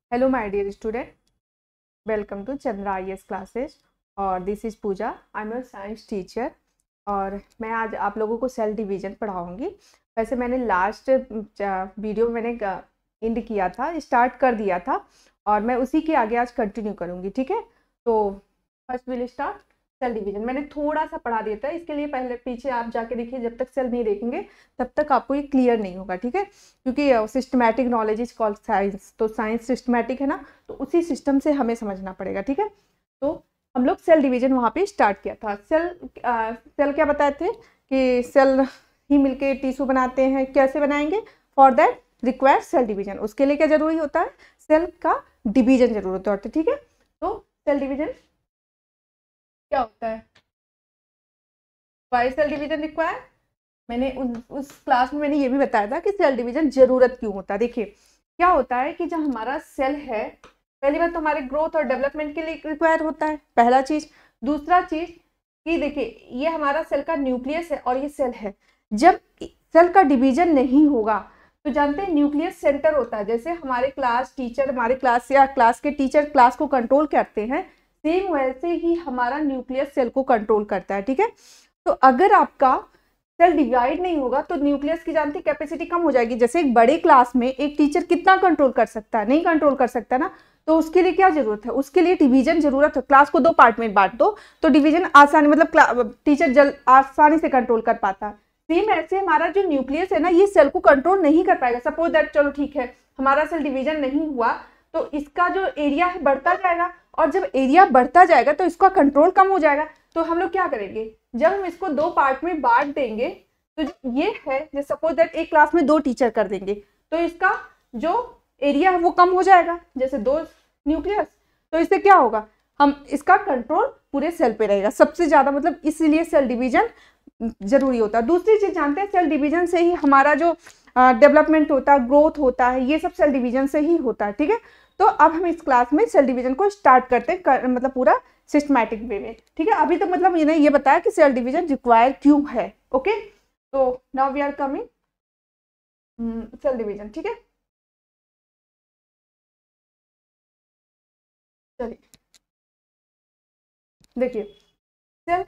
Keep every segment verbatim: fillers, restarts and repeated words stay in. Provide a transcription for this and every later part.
Hello my dear student, welcome to Chandra I S classes और this is Pooja. I am your science teacher और मैं आज आप लोगों को सेल डिवीज़न पढ़ाऊंगी। वैसे मैंने लास्ट वीडियो मैंने इंड किया था, स्टार्ट कर दिया था और मैं उसी के आगे आज कंटिन्यू करूंगी। ठीक है, तो first will start cell division. मैंने थोड़ा सा पढ़ा दिया था, इसके लिए पहले पीछे आप जाके देखिए। जब तक सेल नहीं देखेंगे तब तक आपको ये क्लियर नहीं होगा। ठीक है, क्योंकि systematic knowledge is called science, तो साइंस सिस्टमैटिक है ना, तो उसी सिस्टम से हमें समझना पड़ेगा। ठीक है, तो हम लोग सेल डिवीजन वहाँ पे स्टार्ट किया था। सेल आ, सेल क्या बताए थे कि सेल ही मिलके टिश्यू बनाते हैं। कैसे बनाएंगे? For that require cell division. उसके लिए क्या जरूरी होता है? सेल का डिवीजन जरूरत होता है। ठीक है, तो सेल डिवीजन क्या होता है? Why cell division require. मैंने उस उस क्लास में मैंने ये भी बताया था कि सेल डिवीजन जरूरत क्यों होता है। देखिए क्या होता है कि जब हमारा सेल है, पहली बात तो हमारे ग्रोथ और डेवलपमेंट के लिए रिक्वायर होता है, पहला चीज। दूसरा चीज कि देखिए ये हमारा सेल का न्यूक्लियस है और ये सेल है। जब सेल का डिवीजन नहीं होगा तो जानते हैं न्यूक्लियस सेंटर होता है। जैसे हमारे क्लास टीचर हमारे क्लास या क्लास के टीचर क्लास को कंट्रोल करते हैं, सेम वैसे ही हमारा न्यूक्लियस सेल को कंट्रोल करता है। ठीक है, तो अगर आपका सेल डिवाइड नहीं होगा तो न्यूक्लियस की जानती कैपेसिटी कम हो जाएगी। जैसे एक बड़े क्लास में एक टीचर कितना कंट्रोल कर सकता है? नहीं कंट्रोल कर सकता ना, तो उसके लिए क्या जरूरत है? उसके लिए डिवीजन जरूरत है। क्लास को दो पार्ट में बांट दो तो डिवीजन आसानी, मतलब टीचर जल आसानी से कंट्रोल कर पाता है। सेम ऐसे हमारा जो न्यूक्लियस है ना, ये सेल को कंट्रोल नहीं कर पाएगा। सपोज दैट, चलो ठीक है, हमारा सेल डिवीजन नहीं हुआ तो इसका जो एरिया है बढ़ता जाएगा, और जब एरिया बढ़ता जाएगा तो इसका कंट्रोल कम हो जाएगा। तो हम लोग क्या करेंगे? जब हम इसको दो पार्ट में बांट देंगे तो ये है, जैसे सपोज दैट एक क्लास में दो टीचर कर देंगे तो इसका जो एरिया है वो कम हो जाएगा, जैसे दो न्यूक्लियस। तो इससे क्या होगा? हम इसका कंट्रोल पूरे सेल पे रहेगा सबसे ज्यादा, मतलब इसीलिए सेल डिवीजन जरूरी होता है। दूसरी चीज जानते हैं, सेल डिवीजन से ही हमारा जो डेवलपमेंट होता है, ग्रोथ होता है, ये सब सेल डिवीजन से ही होता है। ठीक है, तो अब हम इस क्लास में सेल डिवीजन को स्टार्ट करते हैं कर, मतलब पूरा सिस्टमैटिक वे में। ठीक है, अभी तो मतलब मैंने ये बताया कि सेल डिवीजन रिक्वायर क्यों है। ओके, तो now we are coming cell division. ठीक है, चलिए देखिए सेल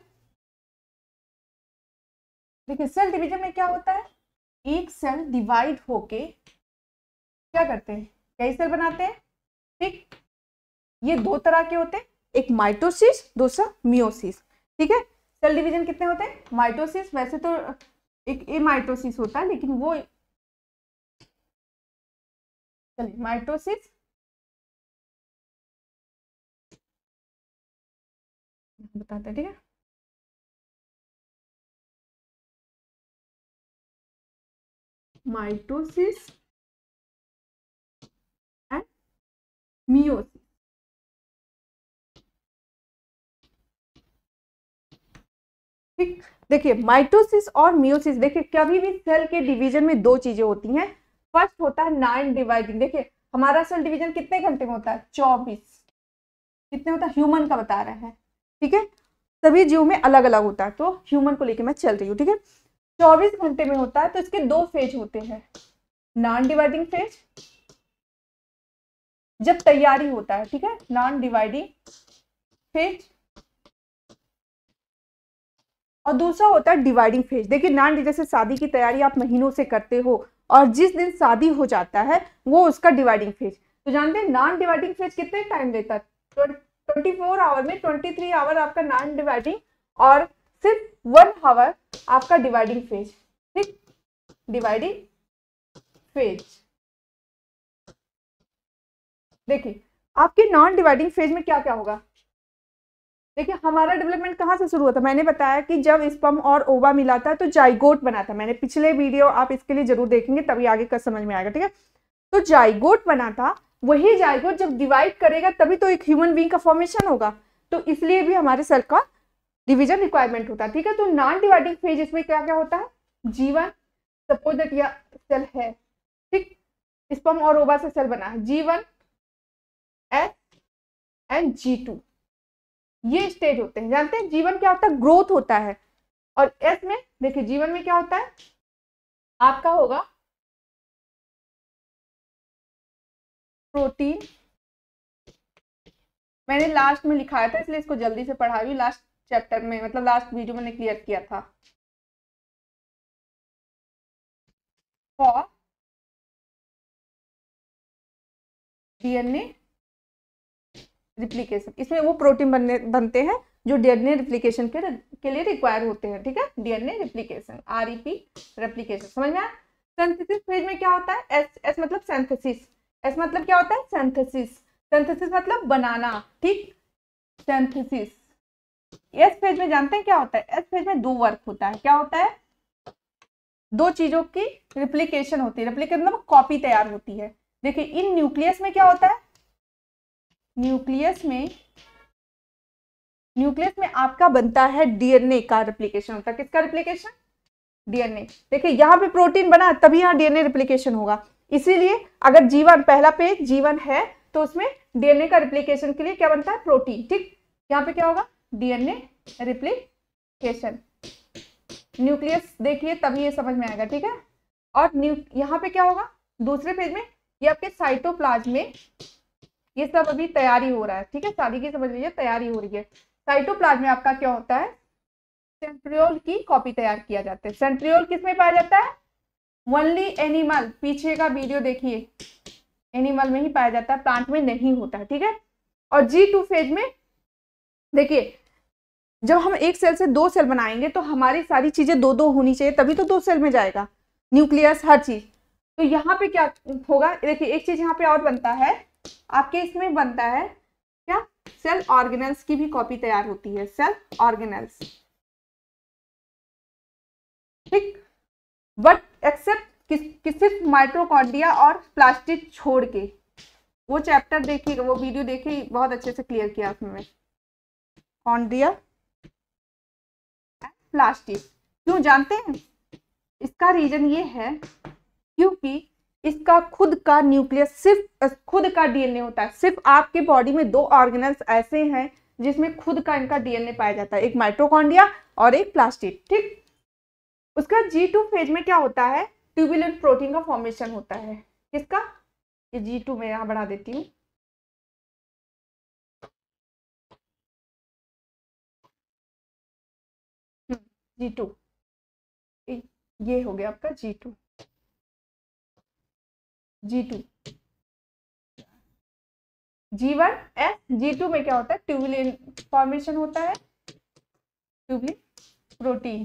देखिए सेल डिवीजन में क्या होता है? एक सेल डिवाइड होके क्या करते हैं? कई सेल बनाते हैं। ठीक, ये दो तरह के होते हैं, एक माइटोसिस, दूसरा मियोसिस। ठीक है, सेल डिवीजन कितने होते हैं? माइटोसिस, वैसे तो एक ए माइटोसिस होता है, लेकिन वो चलिए माइटोसिस बताते हैं। ठीक है, माइटोसिस एंड मियोसिस। ठीक, देखिए माइटोसिस और मियोसिस, देखिए कभी भी सेल के डिवीजन में दो चीजें होती हैं। फर्स्ट होता है नॉन डिवाइडिंग। देखिए हमारा सेल डिवीजन कितने घंटे में होता है? चौबीस। कितने होता है? ह्यूमन का बता रहे हैं। ठीक है, सभी जीव में अलग अलग होता है, तो ह्यूमन को लेके मैं चल रही हूँ। ठीक है, चौबीस घंटे में होता है। तो इसके दो फेज होते हैं, नॉन डिवाइडिंग फेज जब तैयारी होता है, ठीक है, नॉन डिवाइडिंग फेज, और दूसरा होता है डिवाइडिंग फेज। देखिए नॉन, जैसे शादी की तैयारी आप महीनों से करते हो और जिस दिन शादी हो जाता है वो उसका डिवाइडिंग फेज। तो जानते हैं नॉन डिवाइडिंग फेज कितने टाइम लेता है? ट्वेंटी फोर आवर में ट्वेंटी थ्री आवर आपका नॉन डिवाइडिंग और सिर्फ वन आवर आपका डिवाइडिंग फेज। ठीक, डिवाइडिंग फेज। देखिए आपके नॉन डिवाइडिंग फेज में क्या क्या होगा? देखिए हमारा डेवलपमेंट कहाँ से शुरू होता है? मैंने बताया कि जब स्पर्म और ओवा मिला था तो जाइगोट बना था। मैंने पिछले वीडियो आप इसके लिए जरूर देखेंगे, तभी आगे का समझ में आएगा। ठीक है, तो जाइगोट बना था, वही जाइगोट जब डिवाइड करेगा तभी तो एक ह्यूमन बीइंग का फॉर्मेशन होगा। तो इसलिए भी हमारे सेल का डिवीजन रिक्वायरमेंट होता है। ठीक है, तो नॉन डिवाइडिंग फेज इसमें क्या क्या होता है? जीवन, सपोज दैट यह सेल है, ठीक, स्पर्म और ओवा से सेल बना है, G one S and G two, ये स्टेज होते हैं। जानते हैं जीवन क्या होता है? ग्रोथ होता है। और एस में देखिए जीवन में क्या होता है? आपका होगा प्रोटीन मैंने लास्ट में लिखाया था इसलिए इसको जल्दी से पढ़ा रही हूँ, लास्ट चैप्टर में मतलब लास्ट वीडियो मैंने क्लियर किया था। फॉर डीएनए रिप्लिकेशन, इसमें वो प्रोटीन बनने बनते हैं जो डीएनए रिप्लिकेशन के के लिए रिक्वायर होते हैं, ठीक है। डीएनए रिप्लिकेशन, आरईपी रेप्लिकेशन, समझ में आया। सिंथेसिस फेज में क्या होता है, एस एस मतलब सिंथेसिस, एस मतलब क्या होता है सिंथेसिस, सिंथेसिस मतलब बनाना, ठीक। सिंथेसिस एस फेज में जानते हैं क्या होता है, एस फेज में दो वर्क होता है, क्या होता है, दो चीजों की रिप्लिकेशन होती है, रिप्लिकेशन मतलब कॉपी तैयार होती है। देखिए इन न्यूक्लियस में क्या होता है, न्यूक्लियस में न्यूक्लियस में आपका बनता है डीएनए का रिप्लिकेशन होता है, किसका रिप्लिकेशन, डीएनए। देखिए यहाँ पे प्रोटीन बना तभी यहाँ डीएनए रिप्लिकेशन होगा, इसीलिए अगर जीवन पहला पेज जीवन है तो उसमें डीएनए का रिप्लिकेशन के लिए क्या बनता है, प्रोटीन, ठीक। यहाँ पे क्या होगा, डीएनए रिप्लिकेशन। न्यूक्लियस देखिए तभी ये समझ में आएगा, ठीक है। और न्यू यहाँ पे क्या होगा, दूसरे पेज में ये आपके साइटोप्लाज्म में ये सब अभी तैयारी हो रहा है, ठीक है, शादी की समझ लीजिए तैयारी हो रही है। साइटोप्लाज्म में आपका क्या होता है, सेंट्रियोल की कॉपी तैयार किया जाता है। सेंट्रियोल किसमें पाया जाता है, ओनली एनिमल, पीछे का वीडियो देखिए, एनिमल में ही पाया जाता है, प्लांट में नहीं होता है, ठीक है। और जी टू फेज में देखिए जब हम एक सेल से दो सेल बनाएंगे तो हमारी सारी चीजें दो दो होनी चाहिए, तभी तो दो सेल में जाएगा, न्यूक्लियस हर चीज। तो यहाँ पे क्या होगा, देखिए एक चीज यहाँ पे और बनता है आपके, इसमें बनता है क्या, सेल ऑर्गेनेल्स की भी कॉपी तैयार होती है, सेल ऑर्गेनेल्स, ठीक। बट एक्सेप्ट किस किस सिर्फ माइटोकॉन्ड्रिया और प्लास्टिड छोड़ के, वो चैप्टर देखिए, वो वीडियो देखिए, बहुत अच्छे से क्लियर किया उसमें, कॉन्ड्रिया प्लास्टिड। क्यों जानते हैं, इसका रीजन ये है क्योंकि इसका खुद का न्यूक्लियस, सिर्फ खुद का डीएनए होता है। सिर्फ आपके बॉडी में दो ऑर्गेनल्स ऐसे हैं जिसमें खुद का इनका डीएनए पाया जाता है, एक माइटोकॉन्ड्रिया और एक प्लास्टिड, ठीक। उसका जी टू फेज में क्या होता है, ट्यूबुलेंट प्रोटीन का फॉर्मेशन होता है, किसका, ये जी टू में यहाँ बढ़ा देती हूँ, जी टू, ये हो गया आपका G two, G two, G one S, G two में क्या होता है, ट्यूबुलेंट फॉर्मेशन होता है, ट्यूबुलेंट प्रोटीन,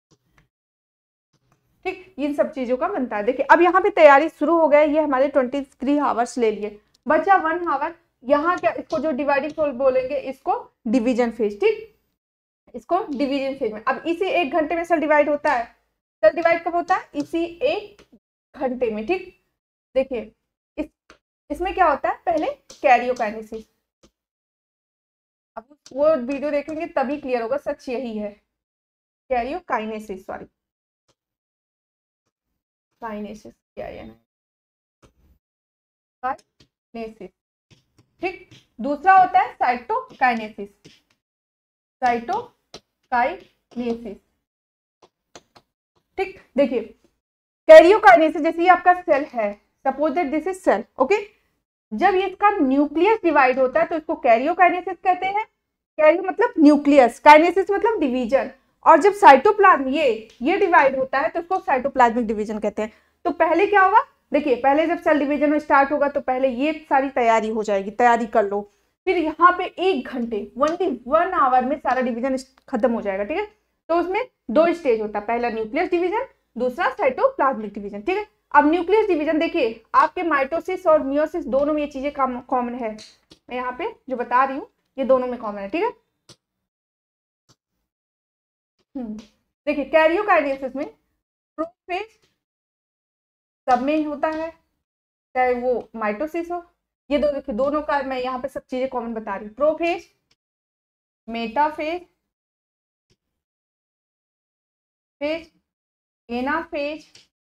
ठीक। इन सब चीजों का बनता है। देखिए अब यहाँ पे तैयारी शुरू हो गया, ये हमारे ट्वेंटी थ्री आवर्स ले लिए, बचा वन आवर। यहाँ क्या, इसको जो डिवाइडिंग फेज बोलेंगे इसको डिवीजन फेज, ठीक, इसको डिवीजन फेज में। अब इसी एक घंटे में सेल डिवाइड होता है, सेल डिवाइड कब होता है, इसी एक घंटे में, ठीक। देखिए इस इसमें क्या होता है, पहले कैरियोकाइनेसिस, अब वो वीडियो देखेंगे तभी क्लियर होगा, सच यही है, कैरियोकाइनेसिस, सॉरी काइनेसिस, क्या है काइनेसिस, ठीक। दूसरा होता है साइटोकाइनेसिस, साइटोकाइनेसिस, ठीक। देखिए कैरियोकाइनेसिस, जैसे ये आपका सेल है, suppose that this is cell, okay. जब ये इसका न्यूक्लियस डिवाइड होता है तो इसको कैरियोकाइनेसिस कहते हैं, कैरियो मतलब न्यूक्लियस, काइनेसिस मतलब डिवीजन। और जब साइटोप्लाज्म ये ये डिवाइड होता है तो इसको साइटोप्लाज्मिक डिवीजन कहते हैं। तो पहले क्या होगा, देखिए पहले जब सेल डिवीजन में स्टार्ट होगा तो पहले ये सारी तैयारी हो जाएगी, तैयारी कर लो, फिर यहाँ पे एक घंटे ओनली वन आवर में सारा डिवीजन खत्म हो जाएगा, ठीक है। तो उसमें दो स्टेज होता है, पहला न्यूक्लियस डिवीजन, दूसरा साइटोप्लाज्मिक डिवीजन, ठीक है। अब न्यूक्लियस डिवीजन देखिए आपके माइटोसिस और मियोसिस दोनों में ये चीजें कॉमन है, मैं यहाँ पे जो बता रही हूँ ये दोनों में कॉमन है, ठीक है। देखिए कैरियोकाइनेसिस में प्रोफेज सब में होता है, चाहे वो माइटोसिस हो, ये दो देखिए दोनों का मैं यहाँ पे सब चीजें कॉमन बता रही हूँ, prophase, metaphase, phase, anaphase,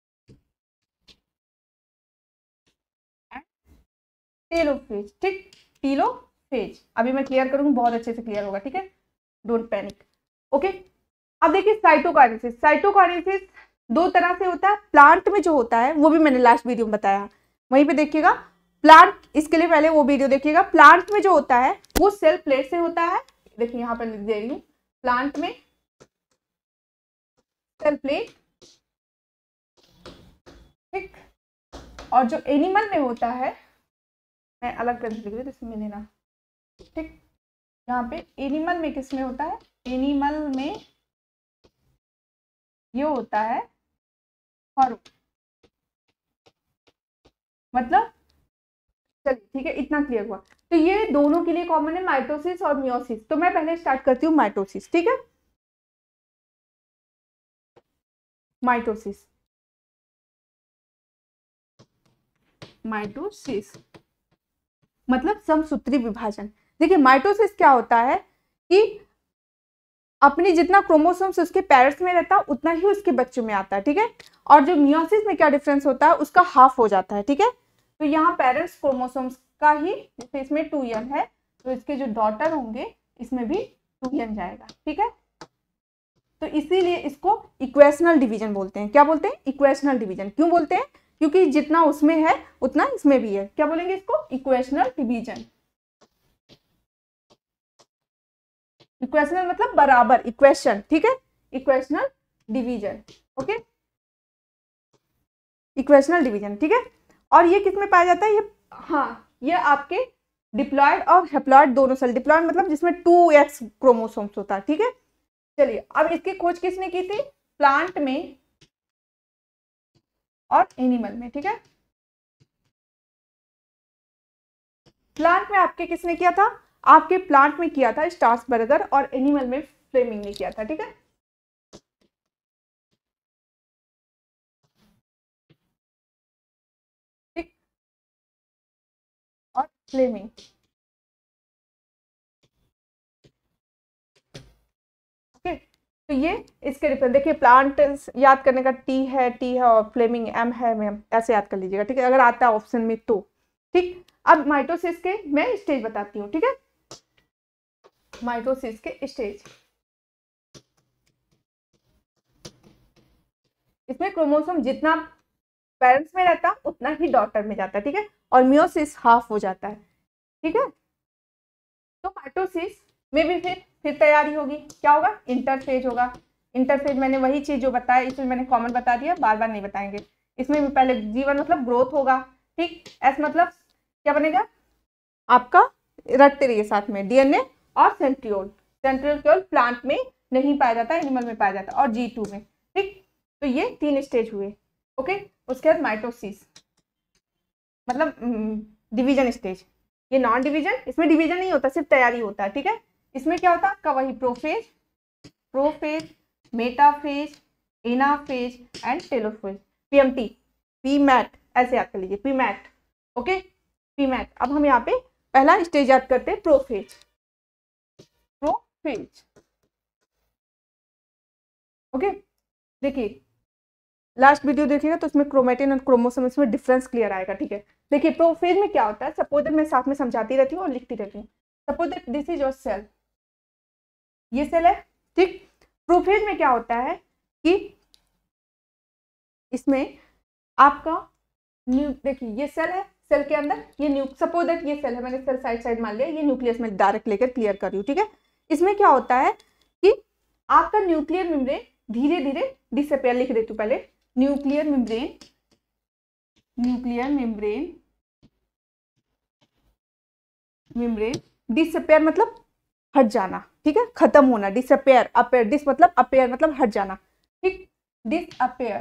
telophase, ठीक, टेलोफेज। अभी मैं क्लियर करूंगी, बहुत अच्छे से क्लियर होगा, ठीक है, डोंट पैनिक, ओके। अब देखिए साइटोकाइनेसिस, साइटोकाइनेसिस दो तरह से होता है, प्लांट में जो होता है वो भी मैंने लास्ट वीडियो में बताया, वहीं पे देखिएगा, प्लांट, इसके लिए पहले वो वीडियो देखिएगा। प्लांट में जो होता है वो सेल प्लेट से होता है, देखिए यहाँ पर लिख दे रही हूँ, प्लांट में सेल प्लेट, ठीक। और जो एनिमल में होता है, मैं अलग तरह से लिख रही हूँ इसमें लेना, ठीक। यहाँ पे एनिमल में किस में होता है, एनिमल में ये होता है फरो, मतलब चलिए ठीक है, इतना क्लियर हुआ। तो ये दोनों के लिए कॉमन है, माइटोसिस और मियोसिस। तो मैं पहले स्टार्ट करती हूँ माइटोसिस, ठीक है। माइटोसिस, माइटोसिस मतलब समसूत्री विभाजन। देखिए माइटोसिस क्या होता है कि अपनी जितना क्रोमोसोम्स उसके पेरेंट्स में रहता है उतना ही उसके बच्चों में आता है, ठीक है। और जो मियोसिस में क्या डिफरेंस होता है, उसका हाफ हो जाता है, ठीक है। तो यहाँ पेरेंट्स क्रोमोसोम्स का ही, जैसे इसमें टू एन है तो इसके जो डॉटर होंगे इसमें भी टू एन जाएगा, ठीक है। तो इसीलिए इसको इक्वेशनल डिवीजन बोलते हैं। क्या बोलते हैं, इक्वेशनल डिवीजन। क्यों बोलते हैं, क्योंकि जितना उसमें है उतना इसमें भी है। क्या बोलेंगे इसको, इक्वेशनल डिवीजन। इक्वेशनल मतलब बराबर, इक्वेशन, ठीक है, equational division, okay, equational division, ठीक है। और ये किस में पाया जाता है, ये हाँ ये आपके डिप्लॉयड और हेप्लॉयड दोनों सेल, डिप्लॉयड मतलब जिसमें टू एक्स क्रोमोसोम्स होता है, ठीक है। चलिए अब इसकी खोज किसने की थी, प्लांट में और एनिमल में, ठीक है। प्लांट में आपके किसने किया था, आपके प्लांट में किया था स्ट्रासबर्गर, और एनिमल में फ्लेमिंग ने किया था, ठीक है। ठीक, और फ्लेमिंग, ओके। तो ये इसके डिफरेंस देखिए, प्लांट याद करने का टी है, टी है, और फ्लेमिंग एम है, मैम ऐसे याद कर लीजिएगा, ठीक है, अगर आता है ऑप्शन में तो, ठीक। अब माइटोसिस के मैं स्टेज बताती हूँ, ठीक है। माइटोसिस के स्टेज, इसमें क्रोमोसोम जितना पेरेंट्स में रहता उतना ही डॉटर में जाता है, ठीक है, और मियोसिस हाफ हो जाता है, ठीक है। तो माइटोसिस में भी फिर फिर तैयारी होगी, क्या होगा, इंटरफेज होगा। इंटरफेज मैंने वही चीज जो बताया, इसमें मैंने कॉमन बता दिया, बार बार नहीं बताएंगे। इसमें भी पहले जीवन मतलब ग्रोथ होगा, ठीक। एस मतलब क्या बनेगा आपका, रटते रहिए साथ में, डीएनए और सेंट्रियोल। सेंट्रियोल केवल प्लांट में नहीं पाया जाता, एनिमल में पाया जाता है, और जी टू में, ठीक। तो ये तीन स्टेज हुए, ओके। उसके बाद माइटोसिस मतलब डिवीजन स्टेज, ये नॉन डिवीजन, इसमें डिवीजन नहीं होता, सिर्फ तैयारी होता है, ठीक है। इसमें क्या होता है आपका, वही prophase, prophase, metaphase, anaphase and telophase, PMT, PMAT ऐसे याद कर लीजिए, पीमैट, ओके, पीमैट। अब हम यहाँ पे पहला स्टेज याद करते हैं, प्रोफेज, प्रोफेज, ओके। देखिए लास्ट वीडियो देखिएगा तो उसमें क्रोमेटिन और क्रोमोसोम में डिफरेंस क्लियर आएगा, ठीक है। देखिए प्रोफेज में क्या होता है, सपोज दैट मैं साथ में समझाती रहती हूँ और लिखती रहती हूँ। Suppose that this is your cell, ये सेल है, ठीक। प्रोफेज में क्या होता है कि इसमें आपका न्यू, देखिए ये सेल है, सेल के अंदर ये न्यू, सपोज दैट ये सेल है, मैंने सेल साइड साइड मान लिया, ये न्यूक्लियस में डायरेक्ट लेकर क्लियर कर रही हूँ, ठीक है। इसमें क्या होता है कि आपका न्यूक्लियर मेम्ब्रेन धीरे धीरे डिसअपेयर, लिख देती हूँ पहले, nuclear membrane, nuclear membrane, membrane disappear मतलब हट जाना, ठीक है, खत्म होना, डिसअपेयर, अपेयर, डिस मतलब अपेयर मतलब हट जाना, ठीक, डिसअपेयर,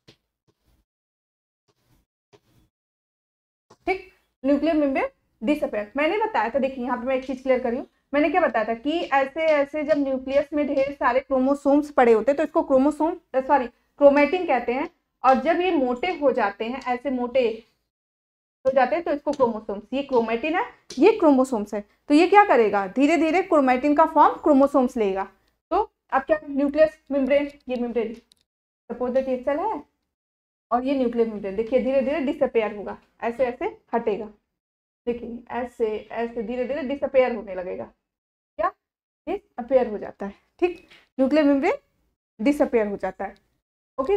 ठीक, न्यूक्लियर मेम्ब्रेन डिसअपेयर। मैंने बताया था, देखिए यहाँ पे मैं एक चीज क्लियर कर रही हूँ, मैंने क्या बताया था कि ऐसे ऐसे जब न्यूक्लियस में ढेर सारे क्रोमोसोम्स पड़े होते हैं तो इसको क्रोमोसोम सॉरी क्रोमेटिन कहते हैं, और जब ये मोटे हो जाते हैं, ऐसे मोटे हो जाते हैं तो इसको क्रोमोसोम्स, ये क्रोमेटिन है, ये क्रोमोसोम्स है, तो ये क्या करेगा, धीरे धीरे क्रोमेटिन का फॉर्म क्रोमोसोम्स लेगा। तो अब क्या, न्यूक्लियस मेम्ब्रेन, ये मेम्ब्रेन सपोज दैट ये सेल है, और ये न्यूक्लियर मेम्ब्रेन, देखिए धीरे धीरे डिसअपेयर होगा, ऐसे ऐसे हटेगा, देखिए ऐसे ऐसे धीरे धीरे डिसअपेयर होने लगेगा, क्या, डिसअपेयर हो जाता है, ठीक, न्यूक्लियर मेम्ब्रेन डिसअपेयर हो जाता है, ओके।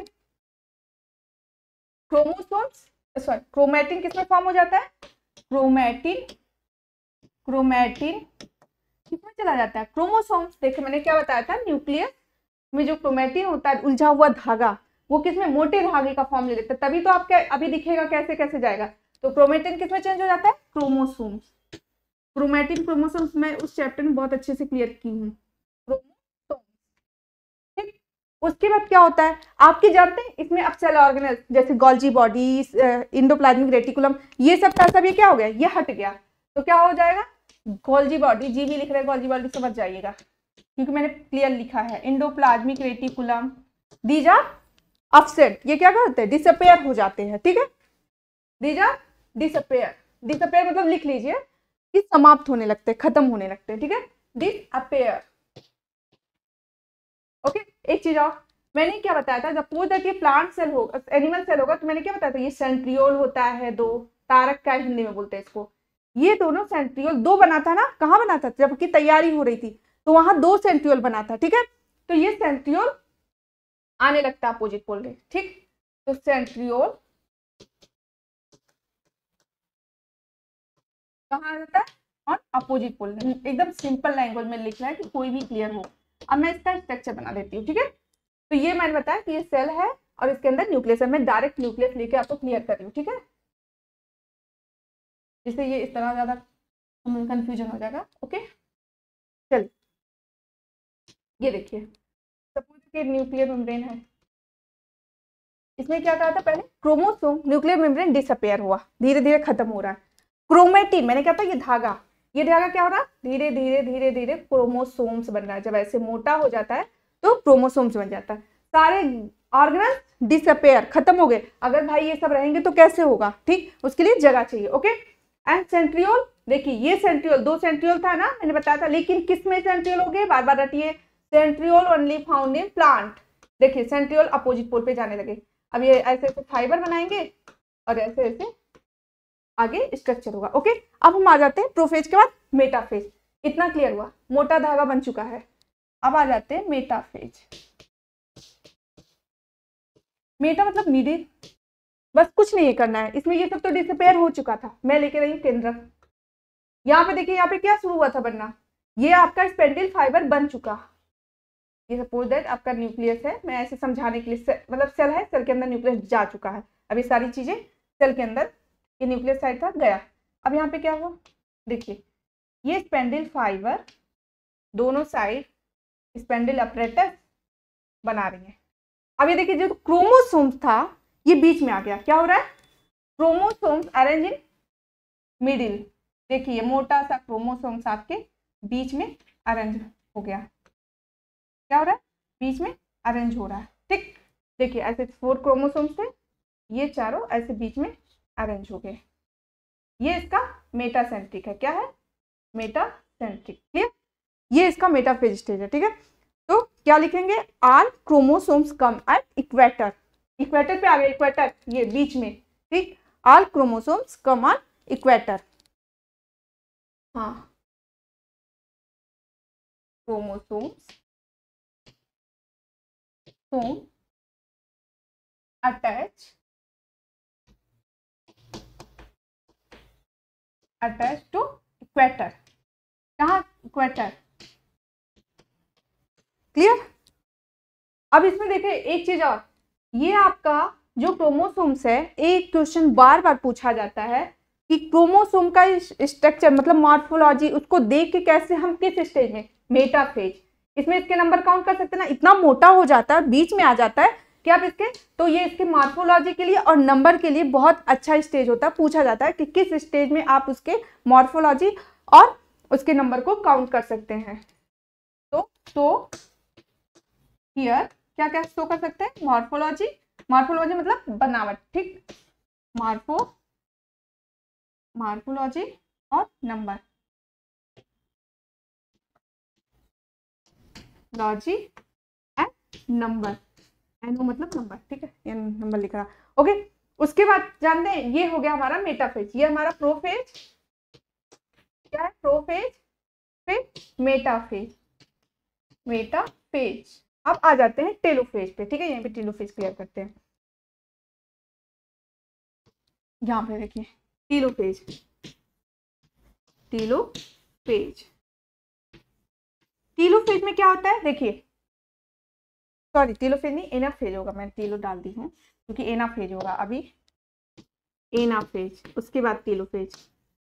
क्रोमोसोम्स सॉरी क्रोमेटिन किसमें फॉर्म हो जाता है, क्रोमेटिन क्रोमैटिन किसमें चला जाता है, क्रोमोसोम्स। देखिए मैंने क्या बताया था, न्यूक्लियस में जो क्रोमैटिन होता है उलझा हुआ धागा, वो किसमें, मोटे धागे का फॉर्म ले लेता है, तभी तो आपके अभी दिखेगा कैसे कैसे जाएगा। तो क्रोमैटिन किसमें चेंज हो जाता है, क्रोमोसोम्स। क्रोमैटिन क्रोमोसोम्स मैं उस चैप्टर में बहुत अच्छे से क्लियर की हूँ, क्रोमोसोम्स। ठीक, उसके बाद क्या होता है आपके जानते हैं, इसमें अब सेल ऑर्गेनेल जैसे गोल्जी बॉडी, इंडोप्लाज्मिक रेटिकुलम, ये सब का सब ये क्या हो गया, ये हट गया। तो क्या हो जाएगा, गोल्जी बॉडी, जी भी लिख रहे हैं गोल्जी बॉडी समझ जाइएगा क्योंकि मैंने क्लियर लिखा है। Endoplasmic reticulum, these are offset, ये क्या करते हैं, डिसअपेयर हो जाते हैं। ठीक है, दीज आर डिसअपेयर, डिसअपेयर मतलब लिख लीजिए कि समाप्त होने लगते हैं, खत्म होने लगते हैं। ठीक है, डिसअपेयर। ओके, एक चीज और मैंने क्या बताया था, जब पूछ दैट ये प्लांट सेल होगा, एनिमल सेल होगा, तो मैंने क्या बताया था, ये सेंट्रियोल होता है दो, तारक का हिंदी में बोलते हैं इसको। ये दोनों सेंट्रियोल दो बना था ना, कहाँ बना था, जबकि तैयारी हो रही थी तो वहां दो सेंट्रियोल बना था। ठीक है, तो ये सेंट्रियोल आने लगता है अपोजिट पोल में। ठीक, तो सेंट्रियोल कहाँ आ जाता है, और अपोजिट पोल। एकदम सिंपल लैंग्वेज में लिखना है कि कोई भी क्लियर हो। अब मैं इसका स्ट्रक्चर बना देती हूँ। ठीक है, तो ये मैंने बताया कि ये सेल है और इसके अंदर न्यूक्लियस है। मैं डायरेक्ट न्यूक्लियस लेके आपको क्लियर कर रही हूँ। ठीक है, जिससे ये इस तरह ज्यादा कंफ्यूजन हो जाएगा। ओके, चल ये देखिए, सपोज कि न्यूक्लियर मेम्ब्रेन है, इसमें क्या कहा था पहले, क्रोमोसोम, न्यूक्लियर मेम्ब्रेन डिसअपेयर हुआ, धीरे धीरे खत्म हो रहा है। क्रोमेटिन मैंने क्या था, ये धागा, ये धागा क्या हो रहा है, धीरे धीरे धीरे धीरे क्रोमोसोम्स बन रहा है। जब ऐसे मोटा हो जाता है तो क्रोमोसोम्स बन जाता है। सारे ऑर्गेनल्स डिसअपेयर, खत्म हो गए। अगर भाई ये सब रहेंगे तो कैसे होगा, ठीक, उसके लिए जगह चाहिए। ओके, एंड सेंट्रियोल, देखिए ये सेंट्रियोल, दो सेंट्रियोल था ना मैंने बताया था, लेकिन किस में सेंट्रियोल हो गए, बार बार रटिए, centriole only found in plant. देखिए सेंट्रियोल अपोजिट पोल पे जाने लगे। अब ये ऐसे ऐसे फाइबर बनाएंगे और ऐसे ऐसे आगे स्ट्रक्चर होगा। ओके, अब हम आ जाते हैं प्रोफेज के बाद मेटाफेज। इतना क्लियर हुआ, मोटा धागा बन चुका है। अब आ जाते हैं मेटाफेज। मेटा मतलब मिडिल, बस कुछ नहीं करना है इसमें, ये सब तो डिसअपेयर हो चुका था। मैं लेके रही हूँ केंद्रक। यहाँ पे देखिए, यहाँ पे क्या शुरू हुआ था बनना, ये आपका स्पेंडिल फाइबर बन चुका। ये सपोज दैट आपका न्यूक्लियस है, मैं ऐसे समझाने के लिए, मतलब सेल है, सेल के अंदर न्यूक्लियस जा चुका है। अब ये सारी चीजें सेल के अंदर, ये न्यूक्लियस साइड था गया। अब यहाँ पे क्या हुआ, देखिए ये स्पेंडिल फाइबर दोनों साइड स्पेंडिल अपरेटस बना रही है। अब ये देखिए, जो क्रोमोसोम्स था ये बीच में आ गया। क्या हो रहा है, क्रोमोसोम्स अरेंज इन मिडिल। देखिए ये मोटा सा क्रोमोसोम्स आपके बीच में अरेंज हो गया। क्या हो रहा है, बीच में अरेंज हो रहा है। ठीक, देखिए ऐसे फोर क्रोमोसोम्स थे, ये चारों ऐसे बीच में अरेंज हो गए। ये इसका मेटासेंट्रिक है। क्या है, मेटासेंट्रिक। क्लियर, ये इसका मेटाफेज स्टेज है। ठीक है, तो क्या लिखेंगे, all chromosomes come at equator. Equator पे आ गया, इक्वेटर ये बीच में। ठीक, all chromosomes come on equator. हाँ, chromosomes some attach attach to equator. कहाँ, इक्वेटर। क्लियर, अब इसमें देखिए एक चीज और, ये आपका जो क्रोमोसोम्स है, एक क्वेश्चन बार बार पूछा जाता है कि क्रोमोसोम का स्ट्रक्चर मतलब मॉर्फोलॉजी, उसको देख के कैसे हम किस स्टेज में, मेटाफेज। इसमें इसके नंबर काउंट कर सकते हैं ना, इतना मोटा हो जाता है, बीच में आ जाता है कि आप इसके, तो ये इसके मॉर्फोलॉजी के लिए और नंबर के लिए बहुत अच्छा स्टेज होता है। पूछा जाता है कि किस स्टेज में आप उसके मॉर्फोलॉजी और उसके नंबर को काउंट कर सकते हैं। तो तो हियर क्या क्या शो कर सकते हैं, मॉर्फोलॉजी, मॉर्फोलॉजी मतलब बनावट। ठीक, मॉर्फो मॉर्फोलॉजी और नंबर, लॉजी एंड नंबर, एनो मतलब नंबर। ठीक है, ये नंबर लिख रहा। ओके, उसके बाद जानते हैं, ये हो गया हमारा मेटाफेज, ये हमारा प्रोफेज। क्या है, प्रोफेज, फिर मेटाफेज, मेटाफेज। अब आ जाते हैं टेलोफेज पे। ठीक है, यहाँ पे टेलोफेज क्लियर करते हैं। यहाँ पे देखिए टेलोफेज, टेलोफेज। टेलोफेज में क्या होता है, देखिए, सॉरी टेलोफेज नहीं, एनाफेज होगा, मैं टेलो डाल दी हूँ क्योंकि एनाफेज होगा अभी, एनाफेज, उसके बाद टेलोफेज।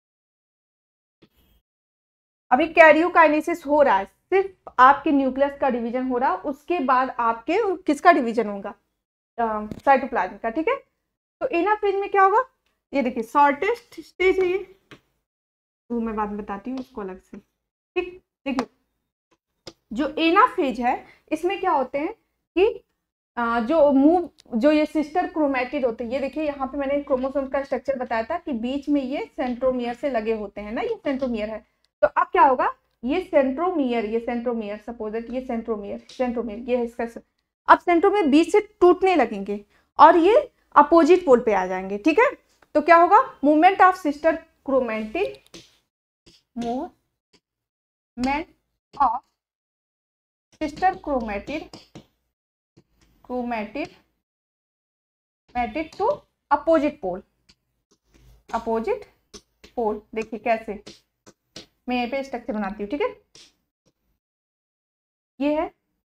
अभी कैरियोकाइनेसिस हो रहा है, सिर्फ आपके न्यूक्लियस का डिवीजन हो रहा है, उसके बाद आपके किसका डिवीजन होगा, साइटोप्लाज्म का, ठीक है। तो एनाफेज में क्या होगा, ये देखिए शॉर्टेस्ट स्टेज है ये, वो मैं बाद में बताती हूँ इसको अलग से, ठीक। देखिए जो एनाफेज है इसमें क्या होते हैं कि आ, जो मूव जो ये सिस्टर क्रोमैटिड होते हैं, ये देखिए यहाँ पे मैंने क्रोमोसोम का स्ट्रक्चर बताया था कि बीच में ये सेंट्रोमियर से लगे होते हैं ना, ये सेंट्रोमियर है। तो अब क्या होगा, ये सेंट्रोमियर, ये सेंट्रोमियर, सपोज दैट ये सेंट्रोमियर, सेंट्रोमियर ये है इसका, अब सेंट्रोमियर बीच से टूटने लगेंगे और ये अपोजिट पोल पे आ जाएंगे, ठीक है। तो क्या होगा, movement of sister chromatid, movement of sister chromatid chromatid matid to opposite pole, opposite pole. देखिए कैसे, मैं यहाँ पे स्ट्रक्चर बनाती हूँ, ठीक है। ये है,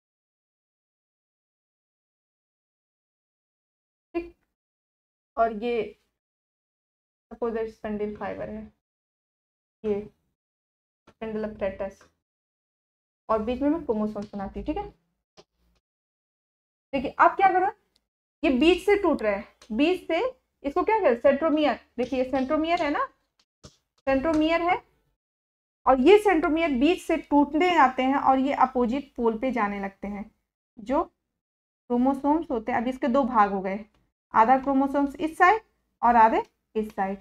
ठीक, और ये सपोज दैट स्पेंडिल फाइबर है, ये स्पेंडल अपरेटस, और बीच में मैं क्रोमोसोम्स बनाती हूँ, ठीक है। देखिए आप क्या करो, ये बीच से टूट रहा है, बीच से, इसको क्या कहते हैं, सेंट्रोमियर। देखिए सेंट्रोमियर है ना, सेंट्रोमियर है, और ये सेंट्रोमियर बीच से टूटने आते हैं और ये अपोजिट पोल पे जाने लगते हैं। जो क्रोमोसोम्स होते हैं, अब इसके दो भाग हो गए, आधा क्रोमोसोम्स इस साइड और आधे इस साइड,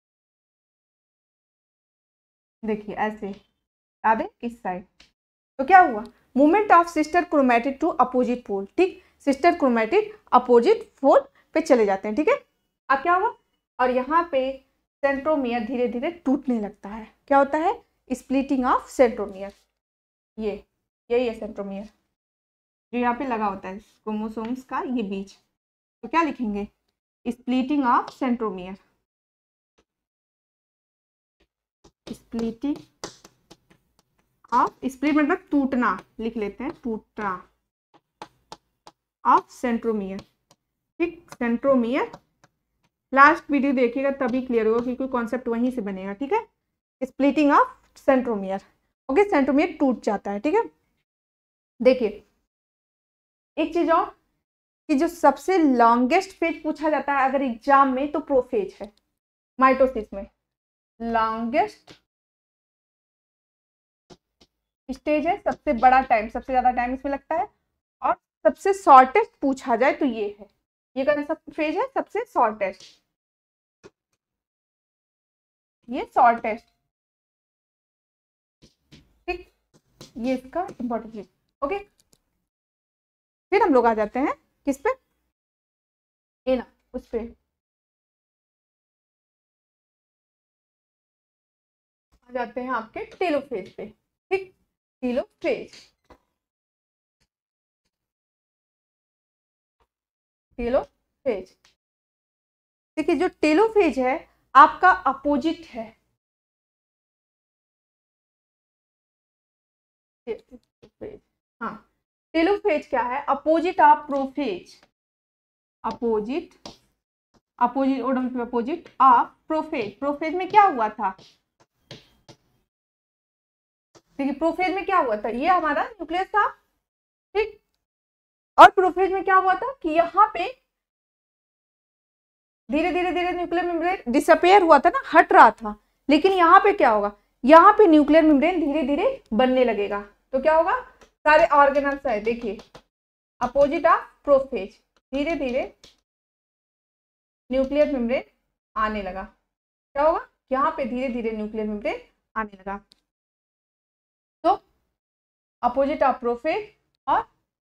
देखिए ऐसे, आधे इस साइड। तो क्या हुआ, movement of sister chromatid to opposite pole, ठीक, सिस्टर क्रोमैटिड अपोजिट पोल पे चले जाते हैं, ठीक है। अब क्या हुआ, और यहाँ पे सेंट्रोमियर धीरे धीरे टूटने लगता है, क्या होता है, स्प्लिटिंग ऑफ सेंट्रोमियर, ये यही है सेंट्रोमियर जो यहाँ पे लगा होता है क्रोमोसोम्स का ये बीच। तो क्या लिखेंगे, splitting of centromere, splitting of, split मतलब टूटना, लिख लेते हैं टूटना, ऑफ सेंट्रोमियर, ठीक, सेंट्रोमियर। लास्ट वीडियो देखिएगा तभी क्लियर होगा क्योंकि कॉन्सेप्ट वहीं से बनेगा, ठीक है। Splitting of centromere, okay, centromere टूट जाता है, ठीक है। देखिए एक चीज और कि जो सबसे लॉन्गेस्ट फेज पूछा जाता है अगर एग्जाम में तो प्रोफेज है, माइटोसिस में लॉन्गेस्ट स्टेज है, सबसे बड़ा टाइम, सबसे ज्यादा टाइम इसमें लगता है, और सबसे शॉर्टेस्ट पूछा जाए तो ये है, ये कौन सा फेज है, सबसे शॉर्टेस्ट, ये शॉर्टेस्ट, ठीक, ये इसका इंपॉर्टेंट चीज, ओके। फिर हम लोग आ जाते हैं किस पे, ये ना उस पे, आ जाते हैं आपके टेलोफेज पे, ठीक, टेलोफेज, टेलोफेज। देखिए जो टेलोफेज है आपका अपोजिट है, हाँ, टेलोफेज क्या है, opposite of prophase, opposite, opposite O W opposite of prophase. Prophase में क्या हुआ था, देखिए प्रोफेज में क्या हुआ था, ये हमारा न्यूक्लियस था, ठीक, और प्रोफेज में क्या हुआ था कि यहाँ पे धीरे धीरे धीरे न्यूक्लियर मेम्ब्रेन डिसअपेयर हुआ था ना, हट रहा था, लेकिन यहाँ पे क्या होगा, यहाँ पे न्यूक्लियर मेम्ब्रेन धीरे धीरे बनने लगेगा। तो क्या होगा, सारे ऑर्गेनल्स है, देखिए अपोजिट ऑफ प्रोफेज, धीरे धीरे न्यूक्लियर मेम्ब्रेन आने लगा, क्या होगा, यहाँ पे धीरे धीरे न्यूक्लियर मेम्ब्रेन आने लगा। तो अपोजिट ऑफ प्रोफेज, और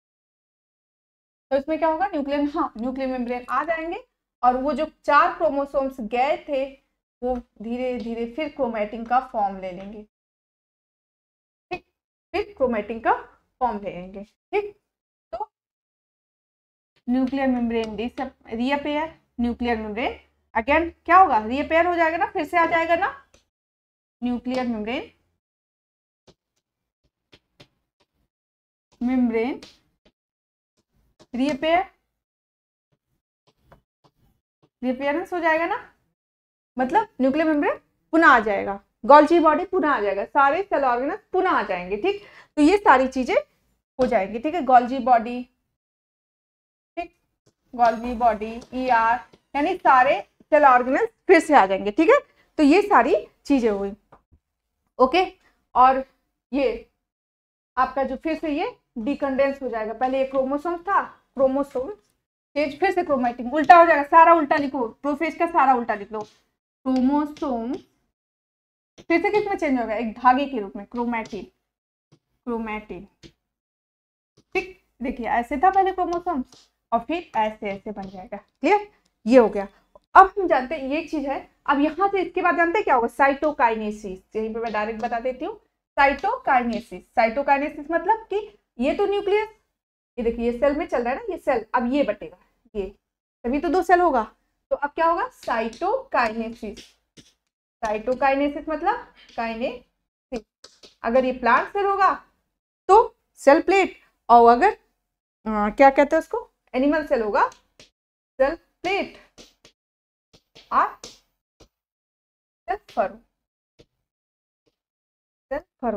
तो इसमें क्या होगा, न्यूक्लियर, हाँ न्यूक्लियर मेम्ब्रेन आ जाएंगे, और वो जो चार क्रोमोसोम्स गए थे वो धीरे धीरे फिर क्रोमैटिन का फॉर्म ले लेंगे, ठीक, फिर क्रोमैटिन का फॉर्म ले लेंगे, ठीक। तो nuclear membrane reappear, nuclear membrane again क्या होगा, रीअपेयर हो जाएगा ना, फिर से आ जाएगा ना, nuclear membrane membrane reappear reappearance हो जाएगा ना, मतलब न्यूक्लियर मेम्ब्रेन पुनः आ जाएगा, गोल्जी बॉडी पुनः आ जाएगा, सारे सेल ऑर्गेनल्स पुनः आ जाएंगे। ठीक, तो ये सारी चीजें हो जाएंगी। ठीक है, गोल्जी बॉडी, ठीक, गोल्जी बॉडी, ई आर, यानी सारे सेल ऑर्गेनल्स फिर से आ जाएंगे। ठीक है, तो ये सारी चीजें हुई। ओके, और ये आपका जो फिर से ये डिकंडेंस हो जाएगा। पहले ये क्रोमोसोम था, क्रोमोसोम चेंज, फिर से क्रोमैटिन, उल्टा हो जाएगा, सारा उल्टा लिखो, प्रोफेज का सारा उल्टा लिख लो। क्रोमोसोम फिर से किस में चेंज होगा, एक धागे के रूप में, क्रोमैटिन, क्रोमैटिन। ठीक, देखिए ऐसे था पहले क्रोमोसोम और फिर ऐसे ऐसे बन जाएगा। क्लियर, ये हो गया। अब हम जानते हैं ये चीज है। अब यहाँ से इसके बाद जानते हैं क्या होगा, साइटोकाइनेसिस। यहीं पे मैं डायरेक्ट बता देती हूँ, साइटोकाइनेसिस। साइटोकाइनेसिस मतलब कि ये तो न्यूक्लियस, ये देखिए ये सेल में चल रहा है ना, ये सेल अब ये बटेगा, ये तभी तो दो सेल होगा। तो अब क्या होगा, साइटोकाइनेसिस। साइटोकाइनेसिस मतलब काइनेसिस। अगर ये प्लांट सेल होगा तो सेल प्लेट, और अगर आ, क्या कहते हैं उसको, एनिमल सेल होगा सेल प्लेट और सेल फरो, सेल फरो।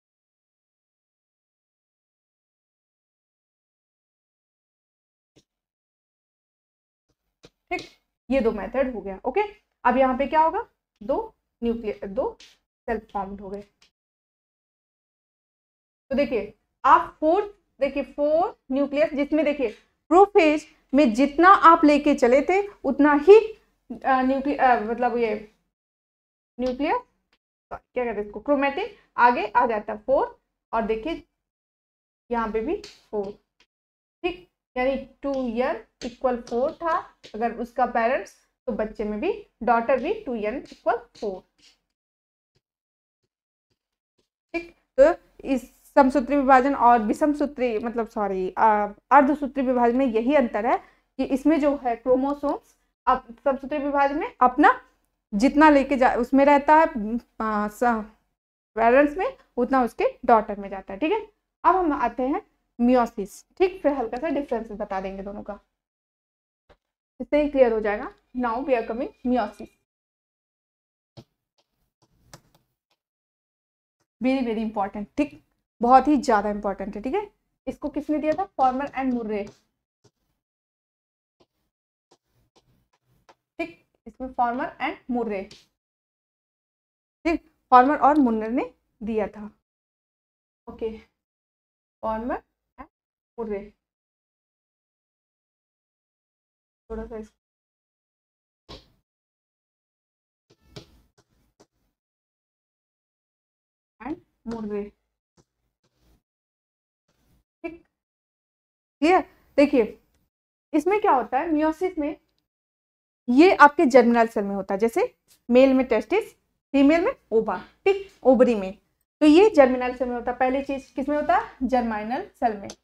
ठीक, ये दो मेथड हो गया। ओके, अब यहाँ पे क्या होगा, दो न्यूक्लियर, दो सेल फॉर्म्ड हो गए। तो देखिए आप फोर, देखिए फोर न्यूक्लियस, जिसमें देखिए प्रोफेज में जितना आप लेके चले थे उतना ही न्यूक्लियर, मतलब ये न्यूक्लियस क्या कहते हैं इसको, क्रोमैटिन आगे आ जाता है फोर, और देखिए यहाँ पे भी फोर। ठीक, यानी टू ईयर इक्वल फोर था अगर उसका पेरेंट्स, तो बच्चे में भी, डॉटर भी टू ईयर इक्वल फोर। ठीक, तो इस समसूत्री विभाजन और विषम सूत्री, मतलब सॉरी अर्धसूत्री विभाजन में यही अंतर है कि इसमें जो है क्रोमोसोम्स, अब समसूत्री विभाजन में अपना जितना लेके जा उसमें रहता है पेरेंट्स में, उतना उसके डॉटर में जाता है। ठीक है, अब हम आते हैं मियोसिस। ठीक, फिर हल्का सा डिफरेंस बता देंगे दोनों का, इससे ही क्लियर हो जाएगा। Now we are coming meiosis, very very important. ठीक, बहुत ही ज्यादा इंपॉर्टेंट है। ठीक है, इसको किसने दिया था, फॉर्मर एंड मुर्रे। ठीक, इसमें फॉर्मर एंड मुर्रे, ठीक, फॉर्मर और मुर्रे ने दिया था। ओके, फॉर्मर एंड मुर्रे, थोड़ा सा एंड मुर्रे। ठीक, क्लियर। देखिए इसमें क्या होता है, मियोसिस में ये आपके जर्मिनल सेल में होता है, जैसे मेल में टेस्टिस, फीमेल में ओवा। ठीक, ओवरी में, तो ये जर्मिनल सेल में होता है। पहली चीज किसमें होता है, जर्मिनल सेल में।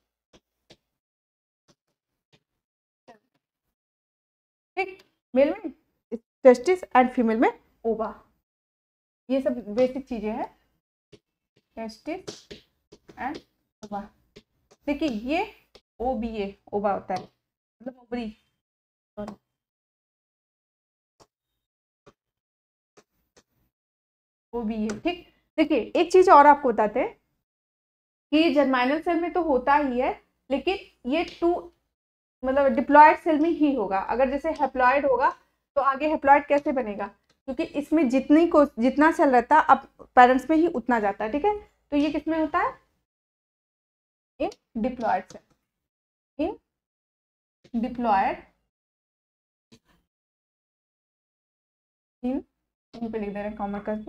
ठीक, मेल में टेस्टिस एंड फीमेल में ओवा। ये सब बेसिक चीजें हैं, टेस्टिस एंड ओवा। देखिए ये ओ बी ए ओवा होता है, मतलब ओवरी, ओ बी ए। ठीक, देखिए एक चीज और आपको बताते हैं कि जर्मिनल सेल में तो होता ही है, लेकिन ये टू मतलब डिप्लॉयड सेल में ही होगा। अगर जैसे हैप्लॉयड होगा तो आगे हैप्लॉयड कैसे बनेगा, क्योंकि इसमें जितनी को जितना सेल रहता है अब पेरेंट्स में ही उतना जाता है। ठीक है, तो ये किसमें होता है, in diploid cell, in diploid, in in पे लिख दे रहे हैं कॉमन करके,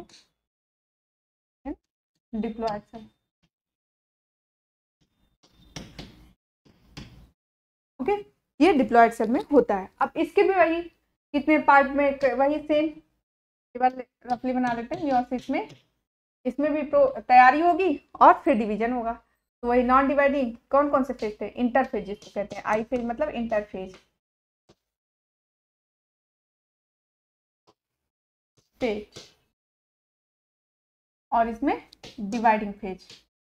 इन डिप्लॉयड सेल। ओके, ये डिप्लॉयड सेल में होता है। अब इसके भी वही कितने पार्ट में, वही सेम रफली बना लेते हैं। मियोसिस में इसमें भी तैयारी होगी और फिर डिवीजन होगा। तो वही नॉन डिवाइडिंग कौन कौन से फेज थे, इंटरफेज जिसको कहते हैं, आई फेज मतलब इंटरफेज फेज। और इसमें डिवाइडिंग फेज,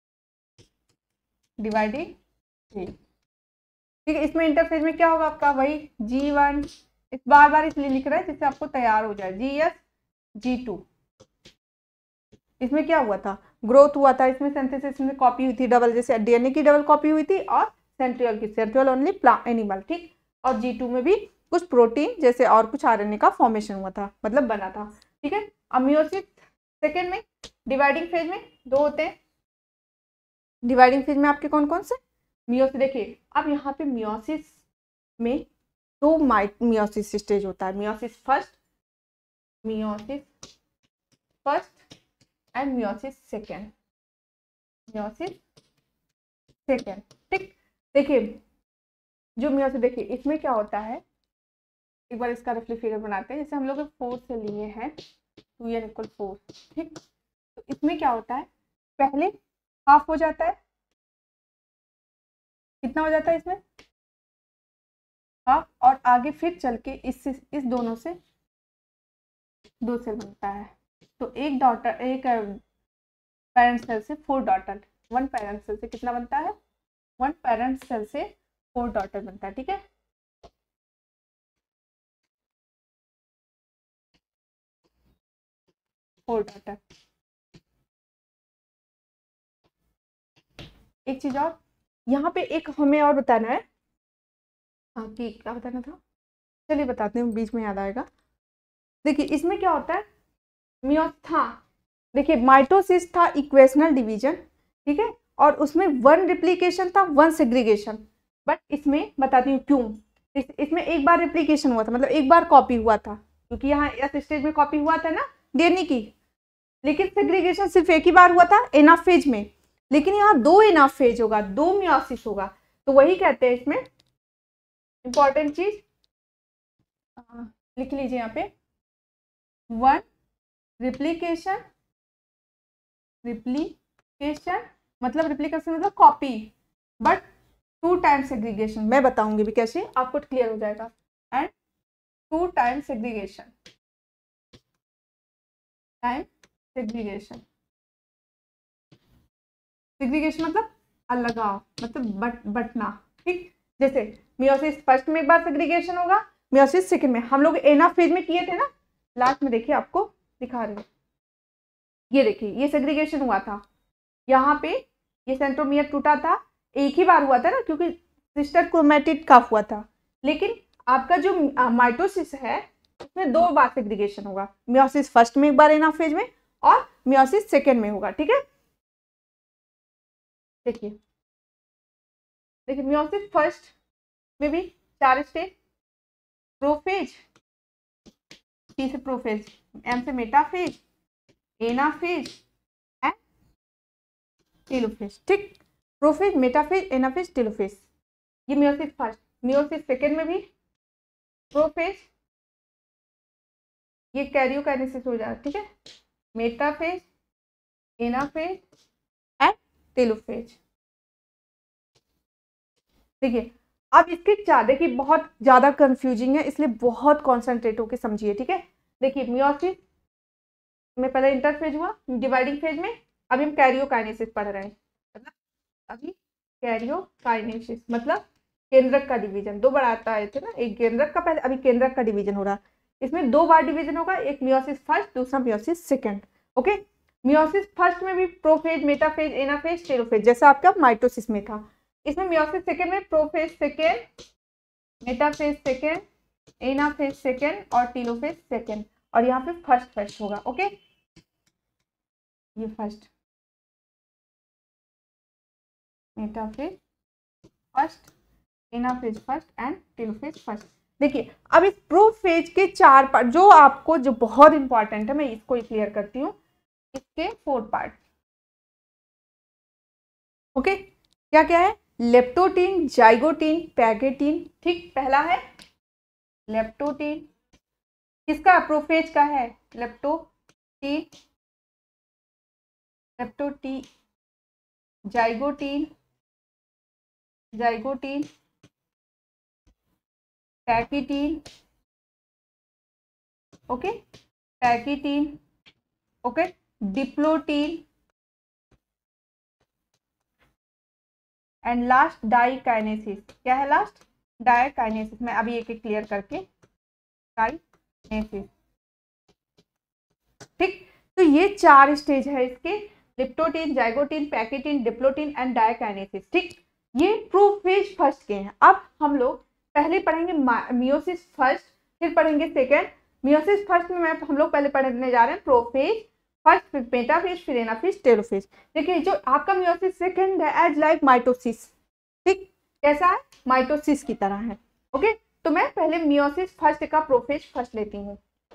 डिवाइडिंग फेज, ठीक है। इसमें इंटरफेज में क्या होगा आपका, वही जी वन, इस बार बार इसलिए लिख रहा है जिससे आपको तैयार हो जाए, जी एस जी टू। इसमें क्या हुआ था, ग्रोथ हुआ था, इसमें सिंथेसिस में कॉपी हुई थी डबल, जैसे डीएनए की डबल कॉपी हुई थी, और सेंट्रियोल की, सेंट्रियोल ओनली प्लांट एनिमल, ठीक। और जी टू में भी कुछ प्रोटीन जैसे और कुछ आरएनए का फॉर्मेशन हुआ था, मतलब बना था, ठीक है। अब मियोसिस सेकेंड में, डिवाइडिंग फेज में दो होते हैं। डिवाइडिंग फेज में आपके कौन कौन से, मियोसिस, देखिए अब यहाँ पे मियोसिस में दो मियोसिस स्टेज होता है, meiosis first, meiosis first and meiosis second, meiosis second, ठीक। देखिए जो मियोसिस, देखिए इसमें क्या होता है, एक बार इसका रफली फिगर बनाते हैं, जैसे हम लोग फोर से लिए हैं, टू एन इक्वल फोर, ठीक। तो इसमें क्या होता है, पहले हाफ हो जाता है, कितना हो जाता है इसमें, हाफ, और आगे फिर चल के इस इस दोनों से दो सेल बनता है। तो एक डॉटर, एक पेरेंट सेल से four daughter, one parent cell से कितना बनता है, वन पेरेंट सेल से फोर डॉटर बनता है, ठीक है। Four daughter. एक चीज और यहाँ पे एक हमें और बताना है, हाँ कि क्या बताना था, चलिए बताते हैं, बीच में याद आएगा। देखिए इसमें क्या होता है, मियोस था, देखिए माइटोसिस था इक्वेशनल डिवीजन, ठीक है, और उसमें वन रिप्लिकेशन था, वन सेग्रीगेशन। बट इसमें बताती हूँ क्यों, इस, इसमें एक बार रिप्लिकेशन हुआ था, मतलब एक बार कॉपी हुआ था, क्योंकि यहाँ इस स्टेज में कॉपी हुआ था ना डीएनए की, लेकिन सेग्रीगेशन सिर्फ एक ही बार हुआ था एनाफेज में, लेकिन यहाँ दो एनाफेज होगा, दो मियोसिस होगा, तो वही कहते हैं इसमें इंपॉर्टेंट चीज, लिख लीजिए यहाँ पे, वन रिप्लिकेशन, रिप्लिकेशन मतलब रिप्लिकेशन मतलब copy, but two time segregation, मैं बताऊंगी भी कैसे, आपको क्लियर हो जाएगा, and two time segregation, time segregation, segregation मतलब अलगाव, मतलब बट बटना, ठीक। जैसे मियोसिस फर्स्ट में एक बार सेग्रीगेशन होगा, मियोसिस सेकंड में, हम लोग एना फेज में किए थे ना, लास्ट में देखिए आपको दिखा रही हूँ, ये देखिए ये सेग्रीगेशन हुआ था, यहाँ पे ये सेंट्रोमियर टूटा था, एक ही बार हुआ था ना, क्योंकि सिस्टर क्रोमेटिड का हुआ था, लेकिन आपका जो माइटोसिस है उसमें दो बार सेग्रीगेशन होगा, मियोसिस फर्स्ट में एक बार एनाफेज में, और मियोसिस सेकेंड में होगा, ठीक है। देखिए देखिए मियोसिस फर्स्ट में भी चार स्टेज, प्रोफेज, टी से प्रोफेज, एम से मेटाफेज, एनाफेज एंड टेलोफेज, ठीक। प्रोफेज, मेटाफेज, एनाफेज, टेलोफेज, ये मियोसिस फर्स्ट। मियोसिस सेकेंड में भी प्रोफेज, ये कैरियोकाइनेसिस हो जाएगा, ठीक है, मेटाफेज, एनाफेज एंड टेलोफेज। देखिए अब इसके चार, देखिए बहुत ज्यादा कंफ्यूजिंग है, इसलिए बहुत कॉन्सेंट्रेट होकर समझिए, ठीक है। देखिए मियोसिस में पहले इंटरफेज हुआ, डिवाइडिंग फेज में, अभी हम कैरियोकाइनेसिस पढ़ रहे हैं, मतलब अभी कैरियोकाइनेसिस मतलब केंद्रक का डिवीजन, दो बार आता है थे ना, एक केंद्रक का पहले, अभी केंद्रक का डिवीजन हो रहा है, इसमें दो बार डिवीजन होगा, एक मियोसिस फर्स्ट, दूसरा meiosis second, okay. Meiosis first में भी प्रोफेज, मेटाफेज, एनाफेज, टेलोफेज, जैसा आपका माइटोसिस में था। इसमें मियोसिस सेकंड में prophase second, metaphase second, anaphase second और टेलोफेज सेकंड, और यहाँ पे फर्स्ट फर्स्ट होगा, ओके। ये first, metaphase first, anaphase first and telophase first. देखिए अब इस प्रोफेज के चार पार्ट, जो आपको जो बहुत इंपॉर्टेंट है, मैं इसको ही क्लियर करती हूँ, इसके फोर पार्ट, ओके। क्या क्या है, लेप्टोटीन, जाइगोटीन, पैगेटीन, ठीक। पहला है लेप्टोटीन, किसका, प्रोफेज का है, leptotene, leptote, zygotene, zygotene, pachytene, okay, pachytene, okay, diplotene and last diakinesis. क्या है लास्ट? डाइकाइनेसिस। मैं अभी एक एक क्लियर करके, डाइकाइनेसिस, ठीक। तो ये चार स्टेज है इसके, leptotene, zygotene, pachytene, diplotene and diakinesis, ठीक। ये प्रोफेज फर्स्ट के हैं। अब हम लोग पहले पढ़ेंगे मियोसिस फर्स्ट, फिर पढ़ेंगे सेकेंड। मियोसिस फर्स्ट में मैं हम लोग पहले पढ़ने जा रहे हैं प्रोफेज फर्स्ट, फिर मेटाफेज, फिर एनाफेज, टेलोफेज। देखिए जो आपका मियोसिस सेकेंड है एज लाइक माइटोसिस, ठीक। कैसा है? माइटोसिस की तरह है, ओके। तो मैं पहले मियोसिस फर्स्ट का प्रोफेज फर्स्ट लेती हूँ।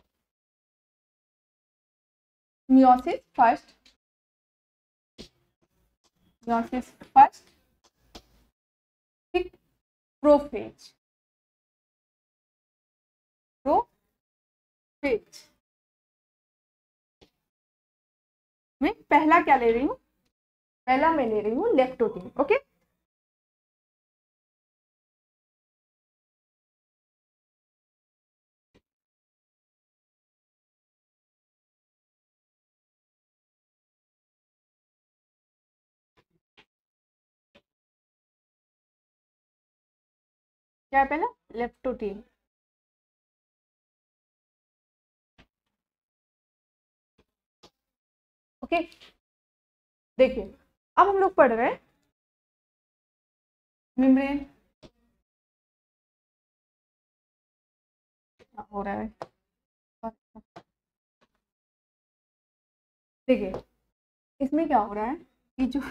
मियोसिस फर्स्ट, मियोसिस फर्स्ट, ठीक। प्रोफेज, प्रोफेज मैं पहला क्या ले रही हूँ? पहला मैं ले रही हूँ लेप्टोटीन, ओके। क्या है पहला? Leptotene, okay. देखिए अब हम लोग पढ़ रहे हैं मेम्ब्रेन हो रहा है। देखिए इसमें क्या हो रहा है कि जो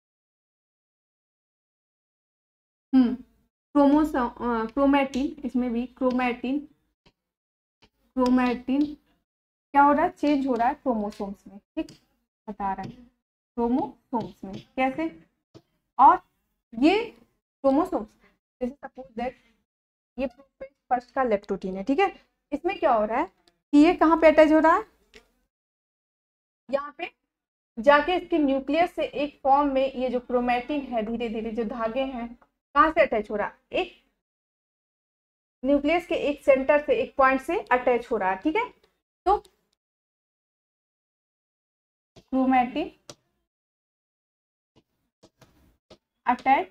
हम्म क्रोमोसोम, क्रोमैटिन, इसमें भी क्रोमैटिन, क्रोमैटिन क्या हो रहा है? चेंज हो रहा है क्रोमोसोम्स में, ठीक। बता रहा है क्रोमोसोम्स में कैसे। और ये क्रोमोसोम्स, जैसे सपोज दैट ये फर्स्ट का लेप्टोटीन है, ठीक है। इसमें क्या हो रहा है कि ये कहाँ पे अटैच हो रहा है? यहाँ पे जाके इसके न्यूक्लियस से एक फॉर्म में ये जो क्रोमैटिन है, धीरे धीरे जो धागे हैं, कहाँ से अटैच हो रहा है? एक न्यूक्लियस के एक सेंटर से, एक पॉइंट से अटैच हो रहा है, ठीक है। तो chromatin attach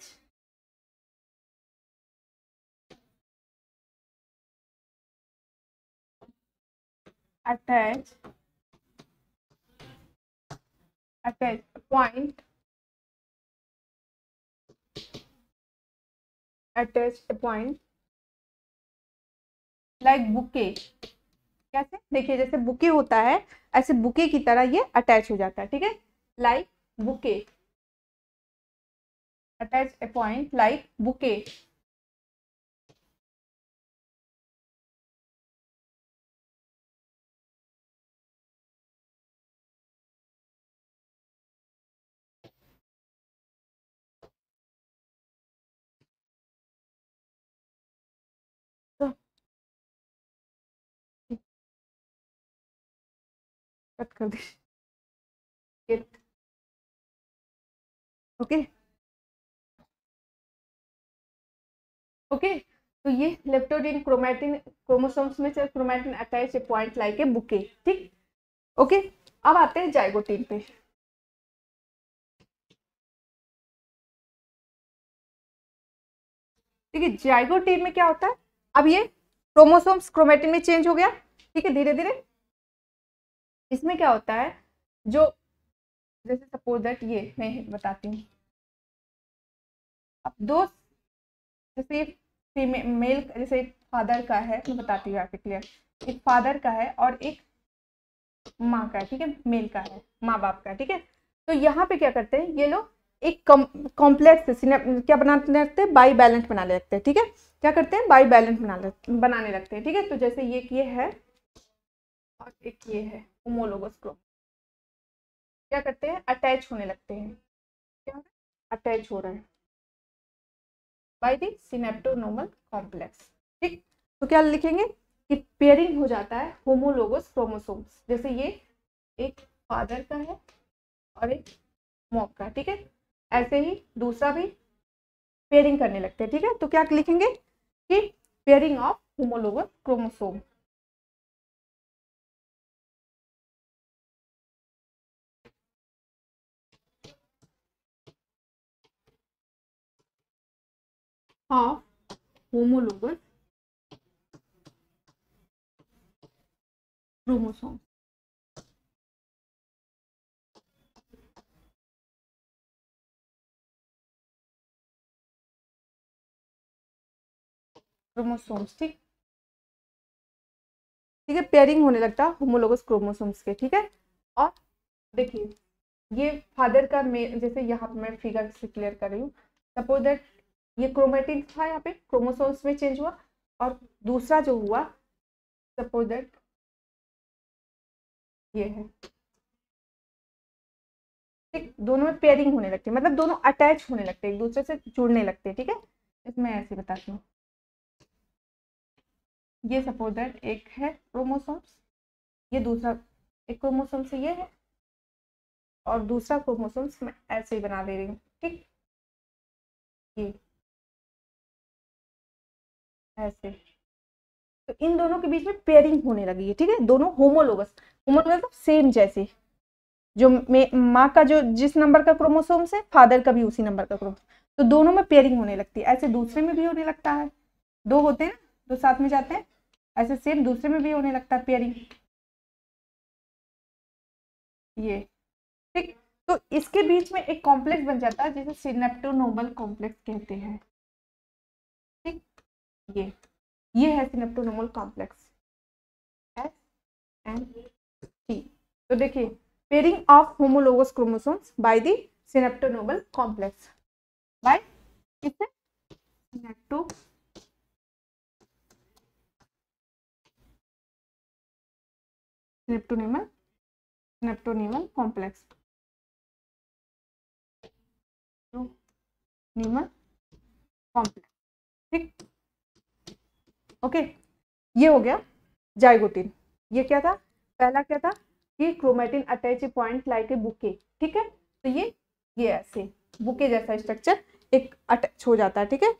attach attach point attach point like bouquet. कैसे? देखिए जैसे बुके होता है, ऐसे बुके की तरह ये अटैच हो जाता है, ठीक है। Like bouquet, attach a point like bouquet. तो कट कर दीजिए, ओके ओके। तो ये लेप्टोडीन क्रोमैटिन, क्रोमोसोम्स में से chromatin attach a point like a bouquet, ठीक, ओके। अब आते हैं जाइगोटीन पे। ठीक है, जाइगोटीन में क्या होता है? अब ये क्रोमोसोम्स क्रोमैटिन में चेंज हो गया, ठीक है, धीरे धीरे। इसमें क्या होता है, जो जैसे सपोज दैट ये मैं बताती हूँ। अब दो, जैसे फीमेल मेल, जैसे एक फादर का है, मैं बताती हूँ आपके क्लियर। एक फादर का है और एक माँ का है, ठीक है, मेल का है, माँ बाप का, ठीक है। तो यहाँ पे क्या करते हैं ये लोग? एक कॉम्प्लेक्स क्या बनाने लगते हैं? बाई बैलेंट बनाने लगते हैं, ठीक है। क्या करते हैं? बाई बैलेंट बना बनाने लगते हैं, ठीक है। तो जैसे ये ये है और एक ये है होमोलोगस क्रोम, क्या करते हैं? अटैच होने लगते हैं। क्या अटैच हो रहा है? बाय द सिनेप्टोनोमल कॉम्प्लेक्स, ठीक। तो क्या लिखेंगे कि पेयरिंग हो जाता है होमोलोगस क्रोमोसोम्स। जैसे ये एक फादर का है और एक मॉम का, ठीक है। ऐसे ही दूसरा भी पेयरिंग करने लगते हैं, ठीक है। तो क्या लिखेंगे कि pairing of homologous chromosome. Half homologous chromosome. Chromosomes, ठीक ठीक है, पेयरिंग होने लगता है होमोलोगस क्रोमोसोम्स के, ठीक है। और देखिए ये फादर का में, जैसे यहाँ पे मैं फिगर से क्लियर कर रही हूँ, सपोज दैट ये क्रोमेटिन था, यहाँ पे क्रोमोसोम्स में चेंज हुआ, और दूसरा जो हुआ सपोज दैट ये है, ठीक, दोनों में पेयरिंग होने लगती है, मतलब दोनों अटैच होने लगते हैं, एक दूसरे से जुड़ने लगते हैं, ठीक है। इसमें ऐसे बताती हूँ, ये सपोज दैट एक है क्रोमोसोम्स, ये दूसरा एक क्रोमोसोम से ये है, और दूसरा क्रोमोसोम्स मैं ऐसे ही बना दे रही हूँ, ठीक, ये ऐसे। तो इन दोनों के बीच में पेयरिंग होने लगी है, ठीक है, दोनों होमोलोगस, होमोलोगस मतलब सेम जैसे, जो माँ का जो जिस नंबर का क्रोमोसोम्स है, फादर का भी उसी नंबर का क्रोमोसोम, तो दोनों में पेयरिंग होने लगती है। ऐसे दूसरे में भी होने लगता है, दो होते हैं दो साथ में जाते हैं, ऐसे सेम दूसरे में भी होने लगता है पेयरिंग, ये, ठीक। तो इसके बीच में एक कॉम्प्लेक्स बन जाता है जिसे सिनेप्टोनोमल कॉम्प्लेक्स कहते हैं, ठीक, ये ये है synaptonemal complex, S N T. तो देखिए pairing of homologous chromosomes by the synaptonemal complex, by किससे, synapto synaptonemal synaptonemal complex, nemal complex, ठीक, ओके। ये हो गया जाइगोटिन। ये क्या था, पहला क्या था कि chromatin attach a point like a bouquet, ठीक है, तो ये ये ऐसे बुके जैसा स्ट्रक्चर एक अटैच हो जाता है, ठीक है,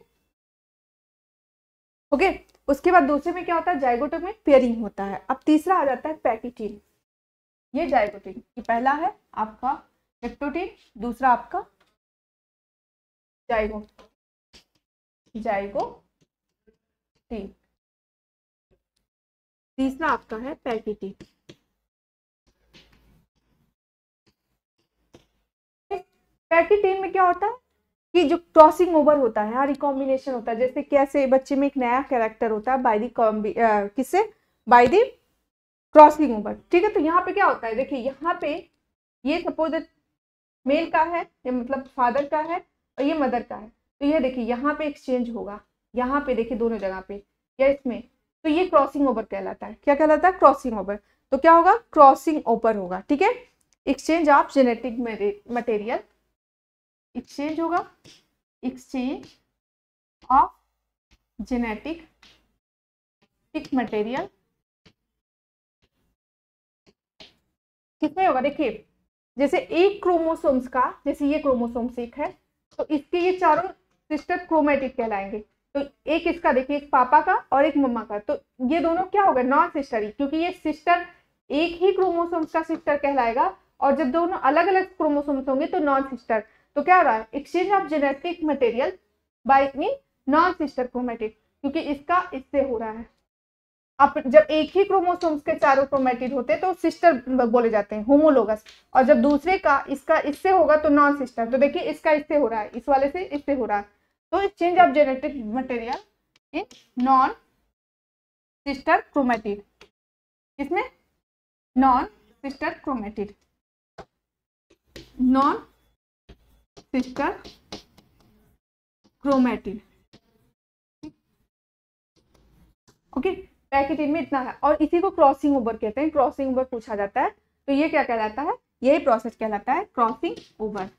ओके। उसके बाद दूसरे में क्या होता है, जाइगोट में पेयरिंग होता है। अब तीसरा आ जाता है पैकिटीन। ये जाइगोटिन, ये पहला है आपका पेक्टोटिन, दूसरा आपका जाइगो जाइगोटिन, तीसरा आपका है पैकिटीन। पैकिटीन में क्या होता है कि जो क्रॉसिंग ओवर होता है, रिकॉम्बिनेशन होता है, जैसे कैसे बच्चे में एक नया कैरेक्टर होता है बाय दी किससे, बाय दी क्रॉसिंग ओवर, ठीक है। तो यहाँ पे क्या होता है, देखिए यहाँ पे ये सपोज मेल का है, ये मतलब फादर का है, और ये मदर का है, तो ये देखिए यहाँ पे एक्सचेंज होगा, यहाँ पे देखिए दोनों जगह पे या इसमें, तो ये क्रॉसिंग ओवर कहलाता है। क्या कहलाता है, क्रॉसिंग ओवर। तो क्या होगा, क्रॉसिंग ओवर होगा, ठीक है, exchange of genetic material, exchange होगा, एक्सचेंज ऑफ जेनेटिक मटेरियल किसमें होगा, देखिए जैसे एक क्रोमोसोम्स का, जैसे ये क्रोमोसोम्स एक है, तो इसके ये चारों सिस्टर क्रोमेटिड कहलाएंगे। तो एक इसका देखिए, एक पापा का और एक मम्मा का, तो ये दोनों क्या होगा, नॉन सिस्टर, क्योंकि ये सिस्टर एक ही क्रोमोसोम्स का सिस्टर कहलाएगा, और जब दोनों अलग अलग क्रोमोसोम्स होंगे तो नॉन सिस्टर। तो क्या हो रहा है, exchange of genetic material by mean non sister chromatid, क्योंकि इसका इससे हो रहा है। अब जब एक ही क्रोमोसोम्स के चारों क्रोमेटिड होते हैं तो सिस्टर बोले जाते हैं, होमोलोगस, और जब दूसरे का इसका इससे होगा तो नॉन सिस्टर। तो देखिए इसका इससे हो रहा है, इस वाले से इससे हो रहा है, तो exchange of genetic material in non sister chromatid, इसमें non sister chromatid, non sister chromatid, okay. Pachytene में इतना है, और इसी को क्रॉसिंग ओवर कहते हैं, क्रॉसिंग ओवर पूछा जाता है, तो ये क्या कहलाता है, यही प्रोसेस कहलाता है क्रॉसिंग ओवर,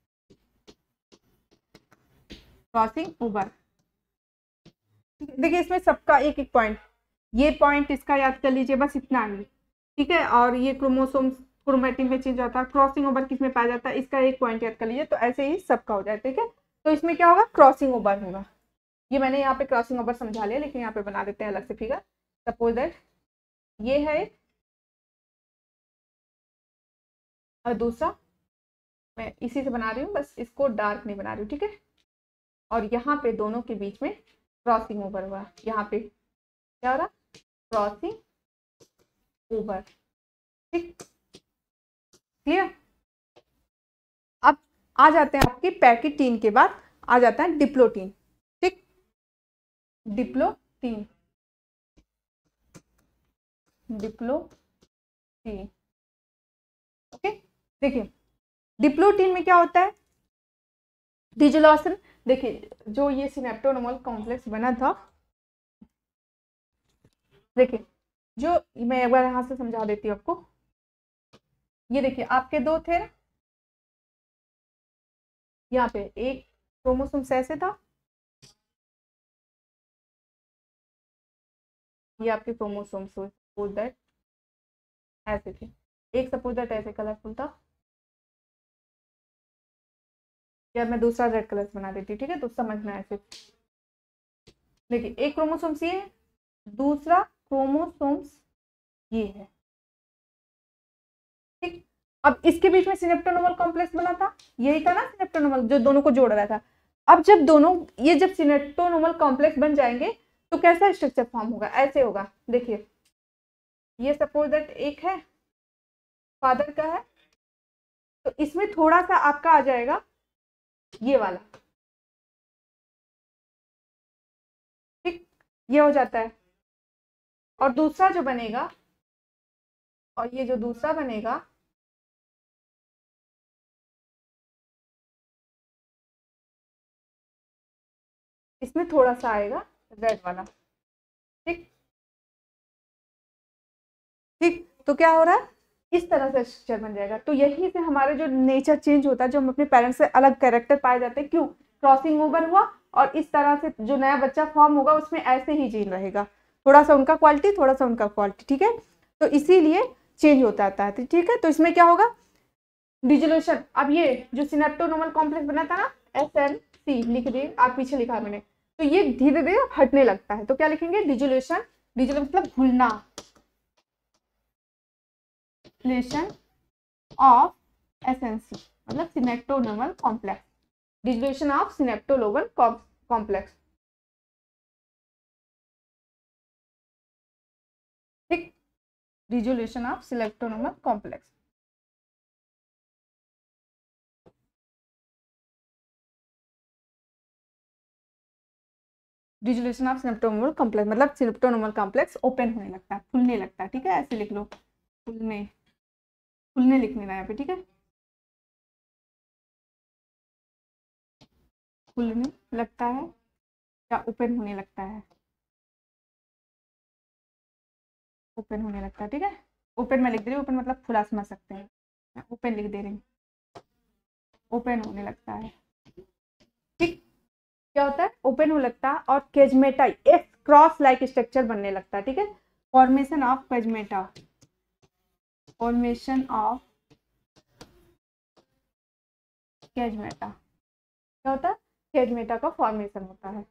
क्रॉसिंग ओवर। देखिए इसमें सबका एक एक पॉइंट, ये पॉइंट इसका याद कर लीजिए, बस इतना ही, ठीक है। और ये क्रोमोसोम क्रोमेटिन में चेंज होता है, क्रॉसिंग ओवर किस में पाया जाता है, इसका एक पॉइंट याद कर लीजिए, तो ऐसे ही सबका हो जाए, ठीक है। तो इसमें क्या होगा, क्रॉसिंग ओवर होगा। ये मैंने यहाँ पे क्रॉसिंग ओवर समझा लिया, लेकिन यहाँ पे बना देते हैं अलग से फिगर। सपोज दैट ये है, और दूसरा मैं इसी से बना रही हूँ, बस इसको डार्क नहीं बना रही हूँ, ठीक है। और यहाँ पे दोनों के बीच में क्रॉसिंग ओवर हुआ। यहाँ पे क्या हो रहा, क्रॉसिंग ओवर। ठीक, क्लियर। अब आ जाते हैं आपके पैकिटीन के बाद आ जाता है डिप्लोटीन। ठीक, डिप्लोटीन, डिप्लोटीन। ओके, देखिए डिप्लोटीन में क्या होता है, डिजिलॉसन। देखिए जो ये सिनेप्टोनोमल कॉम्प्लेक्स बना था, देखिए जो मैं एक बार यहाँ से समझा देती हूँ आपको। ये देखिए आपके दो थे ना, यहाँ पे एक क्रोमोसोम्स ऐसे था, ये आपके क्रोमोसोम्स सपोज दैट ऐसे थे, एक सपोज दैट ऐसे कलरफुल था, या मैं दूसरा रेड कलर बना देती हूँ, ठीक है, तो समझना ऐसे। देखिए एक क्रोमोसोम्स ये है, दूसरा क्रोमोसोम्स ये है। ठीक, अब इसके बीच में सिनेप्टोनोमल कॉम्प्लेक्स बना था, यही था ना सिनेप्टोनोमल जो दोनों को जोड़ रहा था। अब जब दोनों ये जब सिनेप्टोनोमल कॉम्प्लेक्स बन जाएंगे तो कैसा स्ट्रक्चर फॉर्म होगा, ऐसे होगा। देखिए ये सपोज दैट एक है, फादर का है, तो इसमें थोड़ा सा आपका आ जाएगा ये वाला। ठीक, ये हो जाता है। और दूसरा जो बनेगा, और ये जो दूसरा बनेगा, इसमें थोड़ा सा आएगा रेड वाला। ठीक ठीक, तो क्या हो रहा है, इस तरह से स्ट्रक्चर बन जाएगा। तो यही से हमारे जो नेचर चेंज होता है, जो हम अपने पेरेंट्स से अलग कैरेक्टर पाए जाते हैं, क्यों, क्रॉसिंग ओवर हुआ, और इस तरह से जो नया बच्चा फॉर्म होगा उसमें ऐसे ही जीन रहेगा, थोड़ा सा उनका क्वालिटी थोड़ा सा उनका क्वालिटी। ठीक है, तो इसीलिए चेंज होता आता है। ठीक है, तो इसमें क्या होगा, डिजोल्यूशन। अब ये जो सिनेप्टोनोमल कॉम्प्लेक्स बना था ना, एस एन सी लिख दिए आप, पीछे लिखा है मैंने, तो ये धीरे धीरे हटने लगता है, तो क्या लिखेंगे, डिजोल्यूशन। डिजोल्यूशन मतलब घुलना, dissolution of S N C मतलब synaptonemal complex, dissolution of synaptonemal complex. ठीक, dissolution of synaptonemal complex. Dissolution of synaptonemal complex मतलब सिनेप्टोनोमल कॉम्प्लेक्स ओपन होने लगता है, खुलने लगता है। ठीक है, ऐसे लिख लो, खुलने, खुलने लिख लेना यहाँ पे। ठीक है, खुलने लगता है या ओपन होने लगता है, ओपन होने लगता है। ठीक है, ओपन में लिख दे रही हूँ, ओपन मतलब खुला समझ सकते हैं, मैं ओपन लिख दे रही हूँ, ओपन होने लगता है। ठीक, क्या होता है, ओपन होने लगता है, और केजमेटा एक क्रॉस लाइक स्ट्रक्चर बनने लगता है। ठीक है, formation of chiasmata, formation of chiasmata, क्या होता है, केजमेटा का फॉर्मेशन होता है।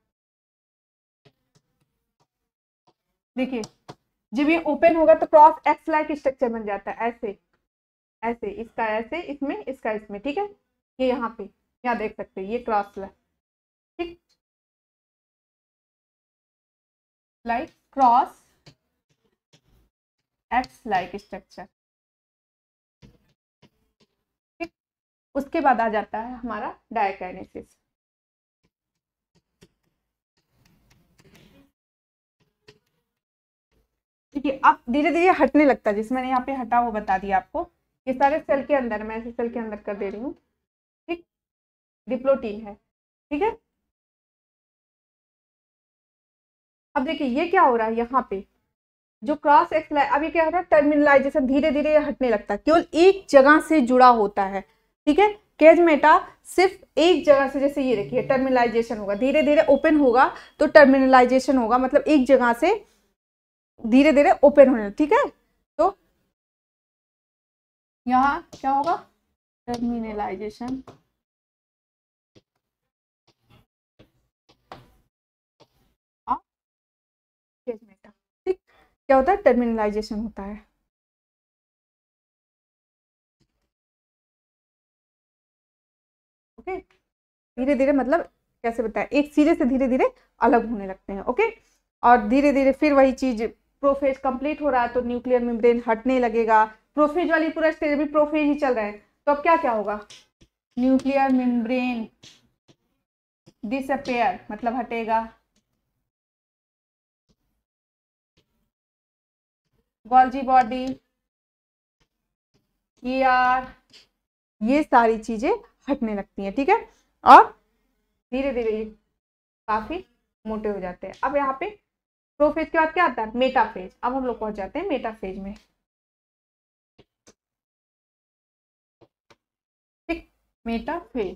देखिए जब ये ओपन होगा तो क्रॉस एक्स लाइक स्ट्रक्चर बन जाता है, ऐसे ऐसे, इसका ऐसे इसमें, इसका इसमें। ठीक है, ये यहाँ पे यहाँ देख सकते हैं, ये क्रॉस लाइक, ठीक, like cross X like structure. ठीक, उसके बाद आ जाता है हमारा डायकाइनेसिस। देखिए अब धीरे धीरे हटने लगता है, जिसमें मैंने यहाँ पे हटा वो बता दिया आपको, ये सारे सेल के अंदर, मैं ऐसे सेल के अंदर कर दे रही हूँ। ठीक, डिप्लोटीन है। ठीक है, अब देखिए ये क्या हो रहा है, यहाँ पे जो क्रॉस एक्स, अब ये क्या हो रहा है, टर्मिनलाइजेशन, धीरे धीरे ये हटने लगता है, केवल एक जगह से जुड़ा होता है। ठीक है, केजमेटा सिर्फ एक जगह से, जैसे ये देखिए टर्मिनलाइजेशन होगा, धीरे धीरे ओपन होगा तो टर्मिनलाइजेशन होगा, मतलब एक जगह से धीरे धीरे ओपन होने। ठीक है, तो यहाँ क्या होगा, टर्मिनलाइजेशन, केजमेटा। ठीक, क्या होता है, टर्मिनलाइजेशन होता है। ओके, धीरे धीरे मतलब कैसे बताएं, एक सिरे से धीरे धीरे अलग होने लगते हैं। ओके, और धीरे धीरे फिर वही चीज, प्रोफेज कंप्लीट हो रहा है तो न्यूक्लियर मेम्ब्रेन हटने लगेगा। प्रोफेज वाली पूरा स्टेज भी प्रोफेज ही चल रहा है, तो अब क्या क्या होगा, न्यूक्लियर मेम्ब्रेन डिसअपेयर मतलब हटेगा, गोल्जी बॉडी, ईआर, ये सारी चीजें हटने लगती हैं। ठीक है, और धीरे धीरे ये काफी मोटे हो जाते हैं। अब यहाँ पे प्रोफेज के बाद क्या आता है, मेटाफेज। अब हम लोग पहुंच जाते हैं मेटाफेज में। ठीक, मेटाफेज,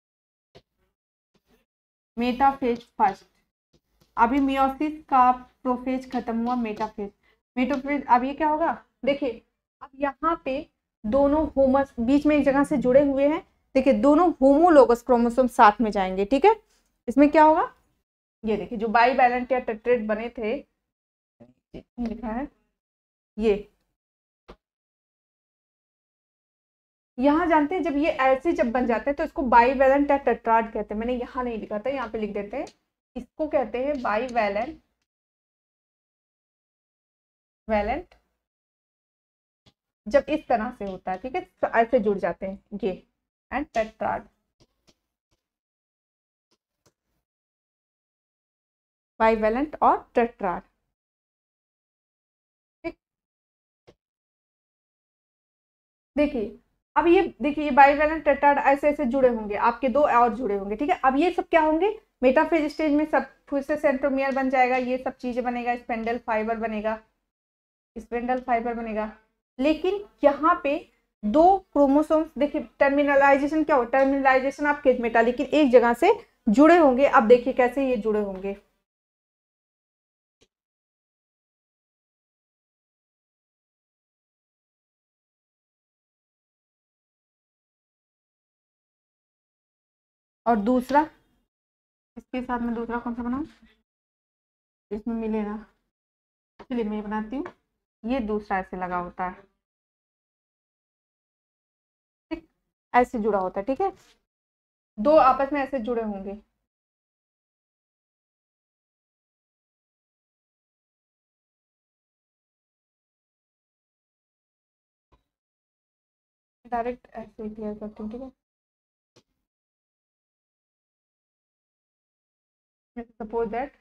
मेटाफेज फर्स्ट। अभी मियोसिस का प्रोफेज खत्म हुआ, मेटाफेज, मेटाफेज। अब ये क्या होगा, देखिए अब यहाँ पे दोनों होमस बीच में एक जगह से जुड़े हुए हैं। देखिए दोनों होमोलोगस क्रोमोसोम साथ में जाएंगे। ठीक है, इसमें क्या होगा, ये देखिए जो बाई वैलेंट या टेट्रेट बने थे, लिखा है ये, यहाँ जानते हैं जब ये ऐसे जब बन जाते हैं तो इसको बाई वैलेंट या टेट्राड कहते हैं। मैंने यहाँ नहीं लिखा था, यहाँ पे लिख देते हैं, इसको कहते हैं बाई वैलेंट, वैलेंट जब इस तरह से होता है। ठीक है, तो ऐसे जुड़ जाते हैं ये, एंड टेट्राड, बाईवैलेंट और टेट्राड। ठीक, देखिए अब ये देखिए ये बाईवैलेंट टेट्राड ऐसे ऐसे जुड़े होंगे, आपके दो और जुड़े होंगे। ठीक है, अब ये सब क्या होंगे, मेटाफेज स्टेज में सब फिर से सेंट्रोमियर बन जाएगा, ये सब चीजें बनेगा, स्पेंडल फाइबर बनेगा, स्पेंडल फाइबर बनेगा। लेकिन यहाँ पे दो क्रोमोसोम्स, देखिए टर्मिनलाइजेशन क्या हो, टर्मिनलाइजेशन आप केज मेटा, लेकिन एक जगह से जुड़े होंगे। अब देखिए कैसे ये जुड़े होंगे, और दूसरा इसके साथ में दूसरा कौन सा बनाऊं, इसमें मिले ना, चलिए मैं बनाती हूँ, ये दूसरा ऐसे लगा होता है। ठीक, ऐसे जुड़ा होता है। ठीक है, दो आपस में ऐसे जुड़े होंगे। डायरेक्ट ऐसे क्लियर करती हूँ। ठीक है, सपोज दैट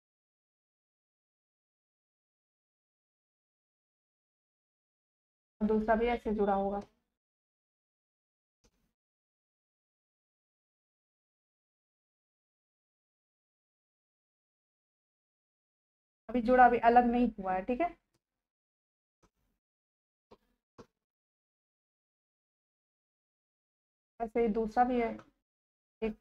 दूसरा भी ऐसे जुड़ा होगा। अभी जुड़ा, अभी अलग नहीं हुआ है। ठीक है, ऐसे ही दूसरा भी है, एक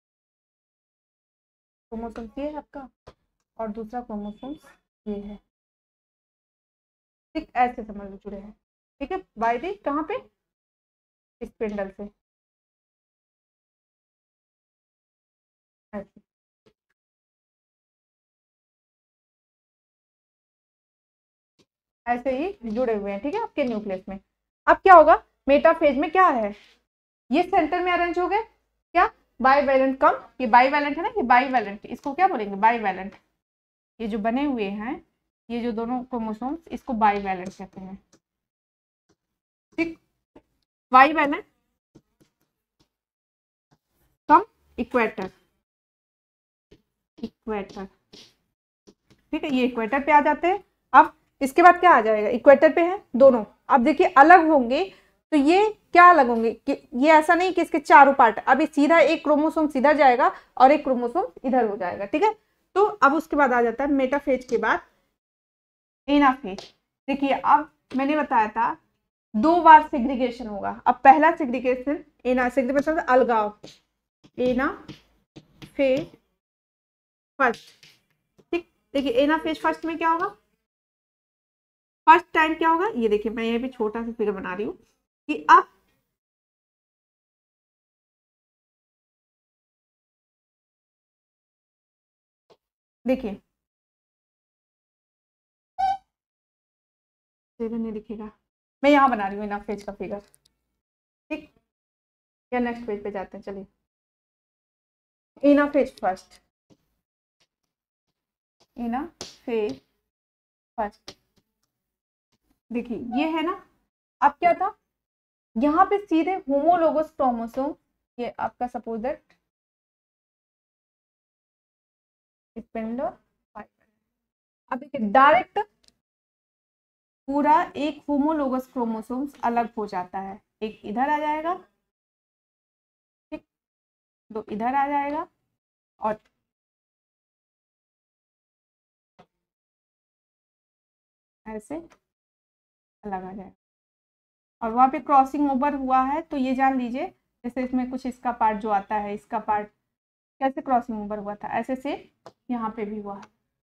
क्रोमोसोम ये है आपका, और दूसरा क्रोमोसोम ये है। ठीक, ऐसे समझ लो जुड़े हैं। ठीक है, बाय दी कहाँ पे, स्पिंडल से ऐसे, ऐसे ही जुड़े हुए हैं। ठीक है, आपके न्यूक्लियस में। अब क्या होगा, मेटाफेज में क्या है, ये सेंटर में अरेंज हो गए, क्या बाईवैलेंट कम, ये बाईवैलेंट है ना, ये बाईवैलेंट, इसको क्या बोलेंगे, बाईवैलेंट। ये जो बने हुए हैं, ये जो दोनों क्रोमोसोम्स, इसको बाईवैलेंट कहते हैं। ठीक, बाईवैलेंट कम इक्वेटर, इक्वेटर। ठीक है, ये इक्वेटर पे आ जाते हैं। अब इसके बाद क्या आ जाएगा, इक्वेटर पे है दोनों। अब देखिए अलग होंगे तो ये क्या अलग होंगे कि ये ऐसा नहीं कि इसके चारों पार्ट, अभी सीधा एक क्रोमोसोम सीधा जाएगा और एक क्रोमोसोम इधर हो जाएगा। ठीक है, तो अब उसके बाद आ जाता है मेटाफेज के बाद एनाफेज। देखिए अब मैंने बताया था दो बार सेग्रीगेशन होगा। अब पहला सेग्रीगेशन, एना सेग्रीगेशन मतलब अलगाव, एना फेज फर्स्ट। ठीक, देखिए एना फेज फर्स्ट में क्या होगा, फर्स्ट टाइम क्या होगा, ये देखिए मैं ये भी छोटा सा फिगर बना रही हूँ कि अब देखिए फिगर नहीं दिखेगा, मैं यहाँ बना रही हूँ एना फेज का फिगर। ठीक, या नेक्स्ट पेज पे जाते हैं, चलिए एनाफेज फर्स्ट, एनाफेज फर्स्ट। देखिए ये है ना, अब क्या था, यहाँ पे सीधे होमोलोगस क्रोमोसोम, ये आपका सपोज दैट स्पिंडल फाइबर। अब देखिए डायरेक्ट पूरा एक होमोलोगस क्रोमोसोम्स अलग हो जाता है, एक इधर आ जाएगा, ठीक, दो इधर आ जाएगा और ऐसे अलग आ जाएगा, और वहां पे क्रॉसिंग ओवर हुआ है तो ये जान लीजिए, जैसे इसमें कुछ इसका पार्ट जो आता है, इसका पार्ट कैसे क्रॉसिंग ओवर हुआ था, ऐसे से यहाँ पे भी हुआ है।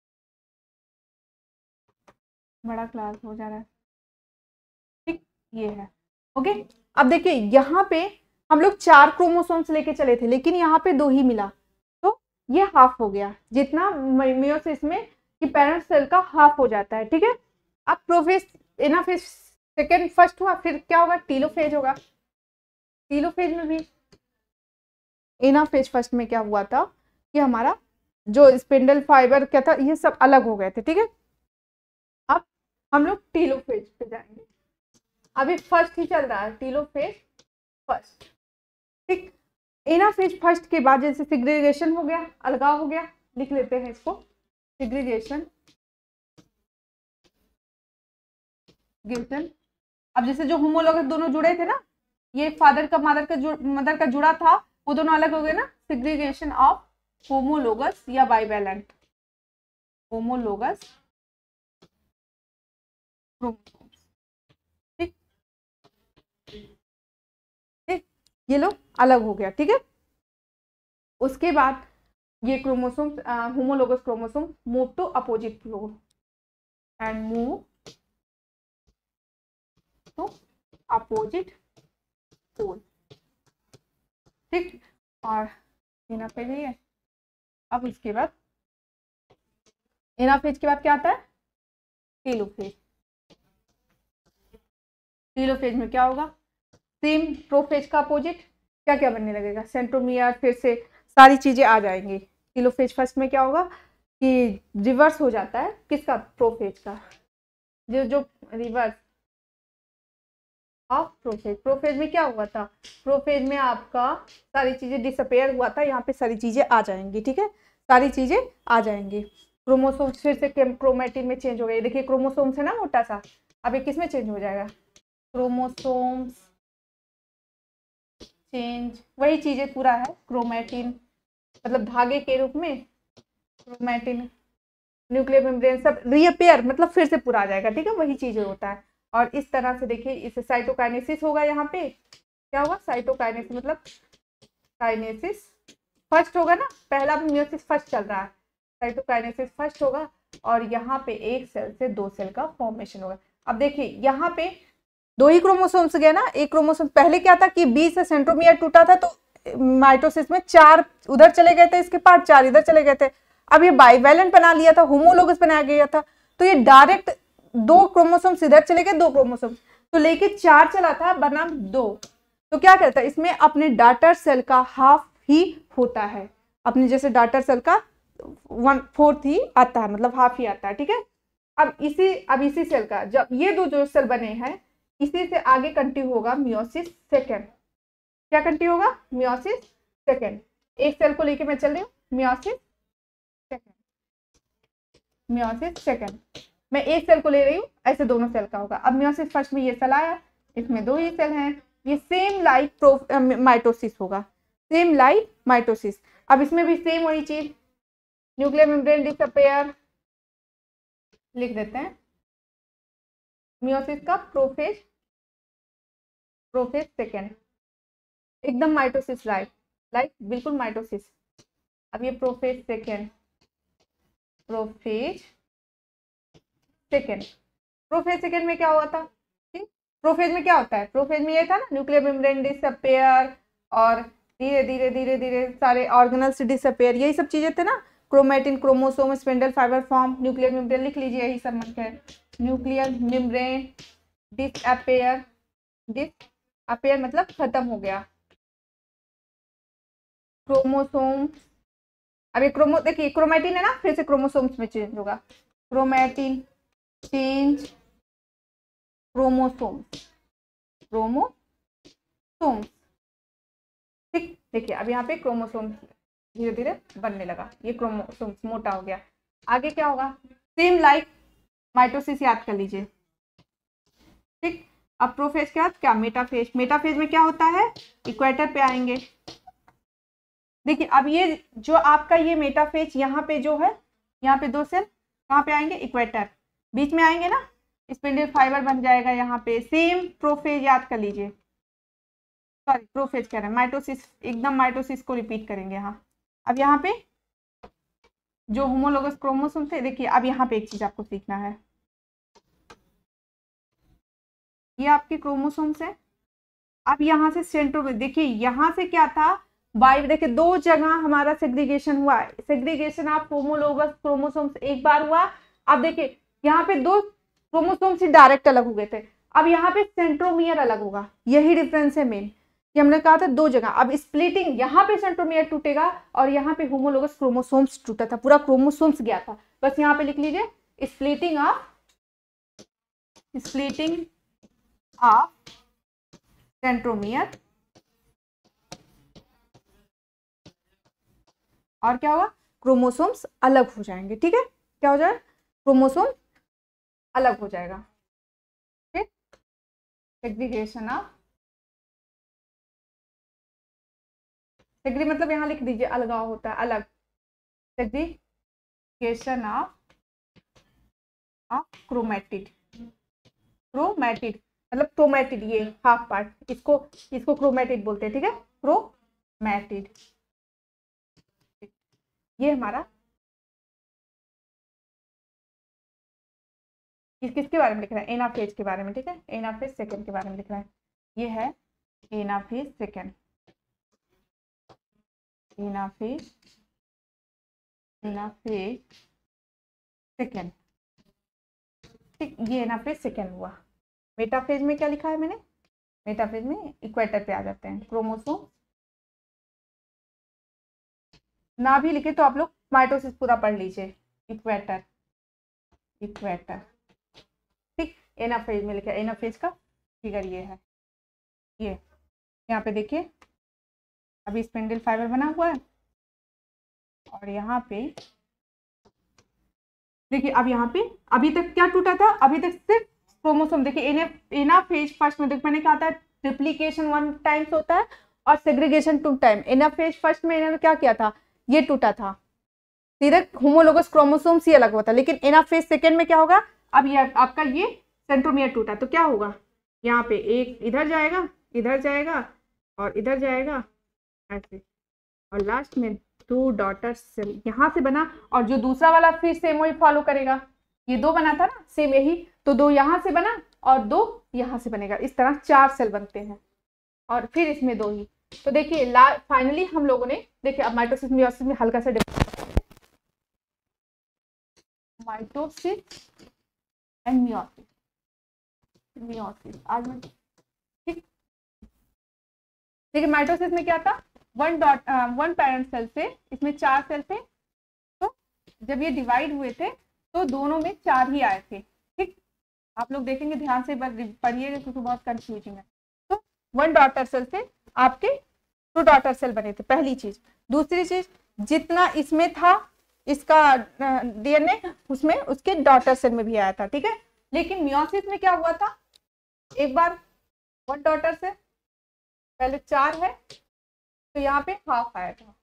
बड़ा क्लास हो जा रहा है, ठीक, ये है ओके। अब देखिए यहाँ पे हम लोग चार क्रोमोसोम्स लेके चले थे, लेकिन यहाँ पे दो ही मिला, तो ये हाफ हो गया, जितना मियोसिस में कि पेरेंट सेल का हाफ हो जाता है, ठीक है। अब प्रोफेज एनाफेज सेकेंड फर्स्ट हुआ, फिर क्या होगा, टीलोफेज होगा। टीलोफेज में भी एनाफेज फर्स्ट में क्या हुआ था कि हमारा जो स्पिंडल फाइबर क्या था, ये सब अलग हो गए थे, ठीक है। अब हम लोग टीलोफेज पे जाएंगे, अभी फर्स्ट ही चल रहा है, टीलोफेज फर्स्ट, ठीक। एनाफेज फर्स्ट के बाद जैसे सिग्रीगेशन हो गया, अलगाव हो गया, लिख लेते हैं इसको, सिग्रीगेशन गिल्टन। अब जैसे जो होमोलोगस दोनों जुड़े थे ना, ये फादर का मदर का जुड़ मदर का जुड़ा था, वो दोनों अलग हो गए ना, सिग्रीगेशन ऑफ होमोलोगस या बाइवैलेंट होमोलोगस क्रोमोसोम्स, ठीक ठीक, ये लोग अलग हो गया, ठीक है। उसके बाद ये chromosome homologous chromosome move to opposite pole and move to opposite pole, ठीक। और एनाफेज है। अब इसके बाद एनाफेज के बाद क्या आता है, टेलोफेज। टेलोफेज में क्या होगा, सेम प्रोफेज का अपोजिट, क्या क्या बनने लगेगा, सेंट्रोमियर, फिर से सारी चीजें आ जाएंगी। टेलोफेज फर्स्ट में क्या होगा कि रिवर्स हो जाता है, किसका, प्रोफेज का, जो जो रिवर्स ऑफ प्रोफेज। प्रोफेज में क्या हुआ था, प्रोफेज में आपका सारी चीजें डिसअपेयर हुआ था, यहाँ पे सारी चीजें आ जाएंगी, ठीक है, सारी चीजें आ जाएंगी। क्रोमोसोम्स फिर से क्रोमेटिन में चेंज हो गए, देखिए क्रोमोसोम्स है ना मोटा सा, अब ये किस में चेंज हो जाएगा, क्रोमोसोम्स चेंज, वही चीजें पूरा है, क्रोमेटिन मतलब धागे के रूप में, क्रोमेटिन न्यूक्लियर मेम्ब्रेन सब रीअपेयर, मतलब फिर से पूरा आ जाएगा, ठीक है, वही चीजें होता है। और इस तरह से देखिए इसे साइटोकाइनेसिस होगा, यहाँ पे क्या होगा, साइटोकाइनेसिस मतलब काइनेसिस फर्स्ट होगा ना, पहला मियोसिस फर्स्ट चल रहा है, साइटोकाइनेसिस फर्स्ट होगा, और यहाँ पे एक सेल से दो सेल का फॉर्मेशन होगा। अब देखिए यहाँ पे दो ही क्रोमोसोम्स गए ना, एक क्रोमोसोम पहले क्या था कि बी से सेंट्रोमियर टूटा था, तो माइटोसिस में चार उधर चले गए थे, इसके पार्ट चार इधर चले गए थे। अब ये बाइवैलेंट बना लिया था, होमोलोगस बनाया गया था, तो ये डायरेक्ट दो क्रोमोसोम्स इधर चले गए, दो क्रोमोसोम्स तो लेके चार चला था, बनाम दो, तो क्या करता है इसमें अपने डाटर सेल का हाफ ही होता है, अपने जैसे डाटर सेल का वन फोर्थ ही आता है, मतलब हाफ ही आता है, ठीक है। अब इसी अब इसी सेल का जब ये दो जो सेल बने हैं, इसी से आगे कंटिन्यू होगा मियोसिस सेकेंड। क्या कंटिन्यू होगा, मियोसिस सेकेंड। एक सेल को लेके मैं चल रही हूँ, मियोसिस सेकेंड, मियोसिस सेकेंड, मैं एक सेल को ले रही हूँ, ऐसे दोनों सेल का होगा। अब मियोसिस फर्स्ट में ये सेल आया, इसमें दो ही सेल हैं, ये सेम लाइक माइटोसिस होगा, सेम लाइक माइटोसिस। अब इसमें भी सेम वही चीज, न्यूक्लियर मेम्ब्रेन डिसअपेयर, लिख देते हैं मियोसिस का प्रोफेज, प्रोफेज सेकेंड, एकदम माइटोसिस लाइक, लाइक बिल्कुल माइटोसिस। अब ये prophase second, prophase second, prophase second में क्या हुआ था, ठीक, प्रोफेज में क्या होता है, प्रोफेज में ये था ना, न्यूक्लियर मेम्ब्रेन डिसअपेयर, और धीरे धीरे धीरे धीरे सारे ऑर्गेनल्स डिसअपेयर, यही सब चीजें थे ना, chromatin, chromosome, spindle fibre form, nuclear membrane लिख लीजिए, यही सब मन है, न्यूक्लियर मेम्ब्रेन डिसअपेयर, डिसअपेयर मतलब खत्म हो गया, क्रोमोसोम अब ये क्रोमो देखिए क्रोमेटिन है ना, फिर से क्रोमोसोम्स में चेंज होगा, क्रोमेटिन चेंज क्रोमोसोम्स, क्रोमोसोम्स। ठीक, देखिए अब यहाँ पे क्रोमोसोम्स धीरे धीरे बनने लगा, ये क्रोमोसोम्स मोटा हो गया। आगे क्या होगा, सेम लाइक माइटोसिस याद कर लीजिए। ठीक, अब प्रोफेज के बाद क्या, मेटाफेज। मेटाफेज में क्या होता है, इक्वेटर पे आएंगे। देखिए अब ये जो आपका ये मेटाफेज यहाँ पे जो है, यहाँ पे दो सेल कहाँ पे आएंगे, इक्वेटर, बीच में आएंगे ना, स्पिंडल फाइबर बन जाएगा यहाँ पे। सेम प्रोफेज याद कर लीजिए, सॉरी प्रोफेज कह रहे हैं, माइटोसिस, एकदम माइटोसिस को रिपीट करेंगे यहाँ। अब यहाँ पे जो होमोलोगस क्रोमोसोम थे, देखिए अब यहाँ पे एक चीज आपको सीखना है, ये आपके क्रोमोसोम्स है। अब यहाँ से सेंट्रोमेर, देखिए यहाँ से क्या था, बाई, देखिए दो जगह हमारा सेग्रीगेशन हुआ है, सेग्रीगेशन ऑफ होमोलोगस क्रोमोसोम्स एक बार हुआ। अब देखिए यहाँ पे दो क्रोमोसोम्स ही डायरेक्ट अलग हो गए थे, अब यहाँ पे सेंट्रोमियर अलग होगा, यही डिफरेंस है मेन, कि हमने कहा था दो जगह। अब स्प्लिटिंग, यहाँ पे सेंट्रोमियर टूटेगा और यहाँ पे होमोलोगस क्रोमोसोम्स टूटा था, पूरा क्रोमोसोम्स गया था। बस यहाँ पे लिख लीजिए splitting of, splitting of centromere, और क्या होगा, क्रोमोसोम्स अलग हो जाएंगे। ठीक है, क्या हो जाएगा, क्रोमोसोम अलग हो जाएगा। ठीक, सेग्रीगेशन ऑफ, सेग्री मतलब यहाँ लिख दीजिए अलगाव होता है, अलग, segregation of of chromatid, chromatid मतलब क्रोमेटिड, ये हाफ पार्ट, इसको इसको क्रोमेटिड बोलते हैं। ठीक है, क्रोमेटिड, ये हमारा किस किसके बारे में लिख रहा है, एनाफेज के बारे में। ठीक है, एनाफेज सेकंड के बारे में लिख रहा है, ये है anaphase second, anaphase, anaphase second. ठीक, ये एनाफेज सेकंड हुआ। मेटाफेज में क्या लिखा है मैंने, मेटाफेज में इक्वेटर पे आ जाते हैं क्रोमोसोम, ना भी लिखे तो आप लोग माइटोसिस पूरा पढ़ लीजिए, इक्वेटर, इक्वेटर। ठीक, एनाफेज में लिखा, एनाफेज का फिगर ये है, ये यहाँ पे देखिए अभी स्पिंडल फाइबर बना हुआ है, और यहाँ पे देखिए अब यहाँ पे अभी तक क्या टूटा था, अभी तक सिर्फ क्रोमोसोम। देखिए एनाफेज फर्स्ट में, देखिए मैंने कहा था ट्रिप्लिकेशन वन टाइम्स होता है और segregation two time. Anaphase first में इन्होंने क्या किया था, ये टूटा था, सिर्फ होमोलोगस क्रोमोसोम्स ही अलग हुआ था। लेकिन एनाफेज सेकंड में क्या होगा, अब ये आपका ये सेंट्रोमियर टूटा, तो क्या होगा, यहाँ पे एक इधर जाएगा, इधर जाएगा और इधर जाएगा ऐसे, और लास्ट में टू डॉटर सेल यहाँ से बना, और जो दूसरा वाला फिर सेम वही फॉलो करेगा, ये दो बना था ना सेम यही, तो दो यहाँ से बना और दो यहाँ से बनेगा, इस तरह चार सेल बनते हैं, और फिर इसमें दो ही। तो देखिए फाइनली हम लोगों ने, देखिए अब माइटोसिस मियोसिस में हल्का सा माइटोसिस एंड मियोसिस, मियोसिस आज मैं, ठीक, देखिए माइटोसिस में क्या था, one dot one parent cell से, इसमें चार सेल थे, तो जब ये डिवाइड हुए थे तो दोनों में चार ही आए थे। ठीक, आप लोग देखेंगे ध्यान से पढ़िएगा क्योंकि बहुत कंफ्यूजिंग है। तो वन डॉटर सेल से आपके टू डॉटर सेल बने थे, पहली चीज। दूसरी चीज, जितना इसमें था इसका डीएनए, उसमें उसके डॉटर सेल में भी आया था। ठीक है, लेकिन मियोसिस में क्या हुआ था, एक बार वन डॉटर सेल, पहले चार है तो यहाँ पे हाफ आया था,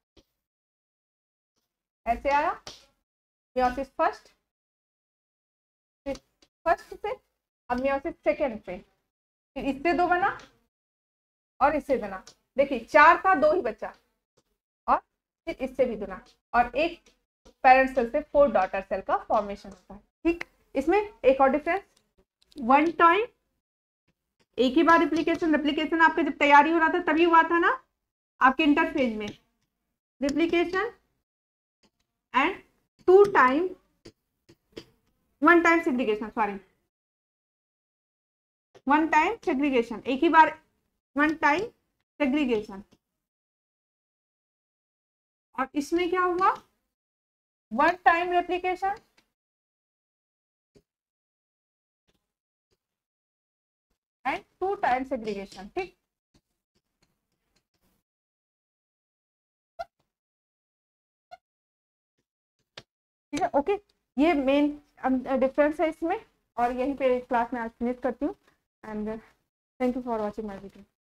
ऐसे आया मियोसिस फर्स्ट, फिर फर्स्ट से अब मियोसिस सेकेंड पे, फिर इससे दो बना और इससे बना। देखिए चार था, दो ही बचा, और फिर इससे भी दुना, और एक पेरेंट सेल से फोर डॉटर सेल का फॉर्मेशन होता है। ठीक, इसमें एक और डिफरेंस, वन टाइम एक ही बार रिप्लिकेशन, रिप्लिकेशन आपका जब तैयारी हो रहा था तभी हुआ था ना आपके इंटरफेज में, replication and two time, one time segregation, sorry one time segregation, एक ही बार वन टाइम सेग्रीगेशन। और इसमें क्या हुआ, one time replication and two time segregation. ठीक, ठीक है, ओके। ये मेन डिफरेंस है इसमें, और यहीं पे क्लास में आज फिनिश करती हूँ। And thank you for watching my video.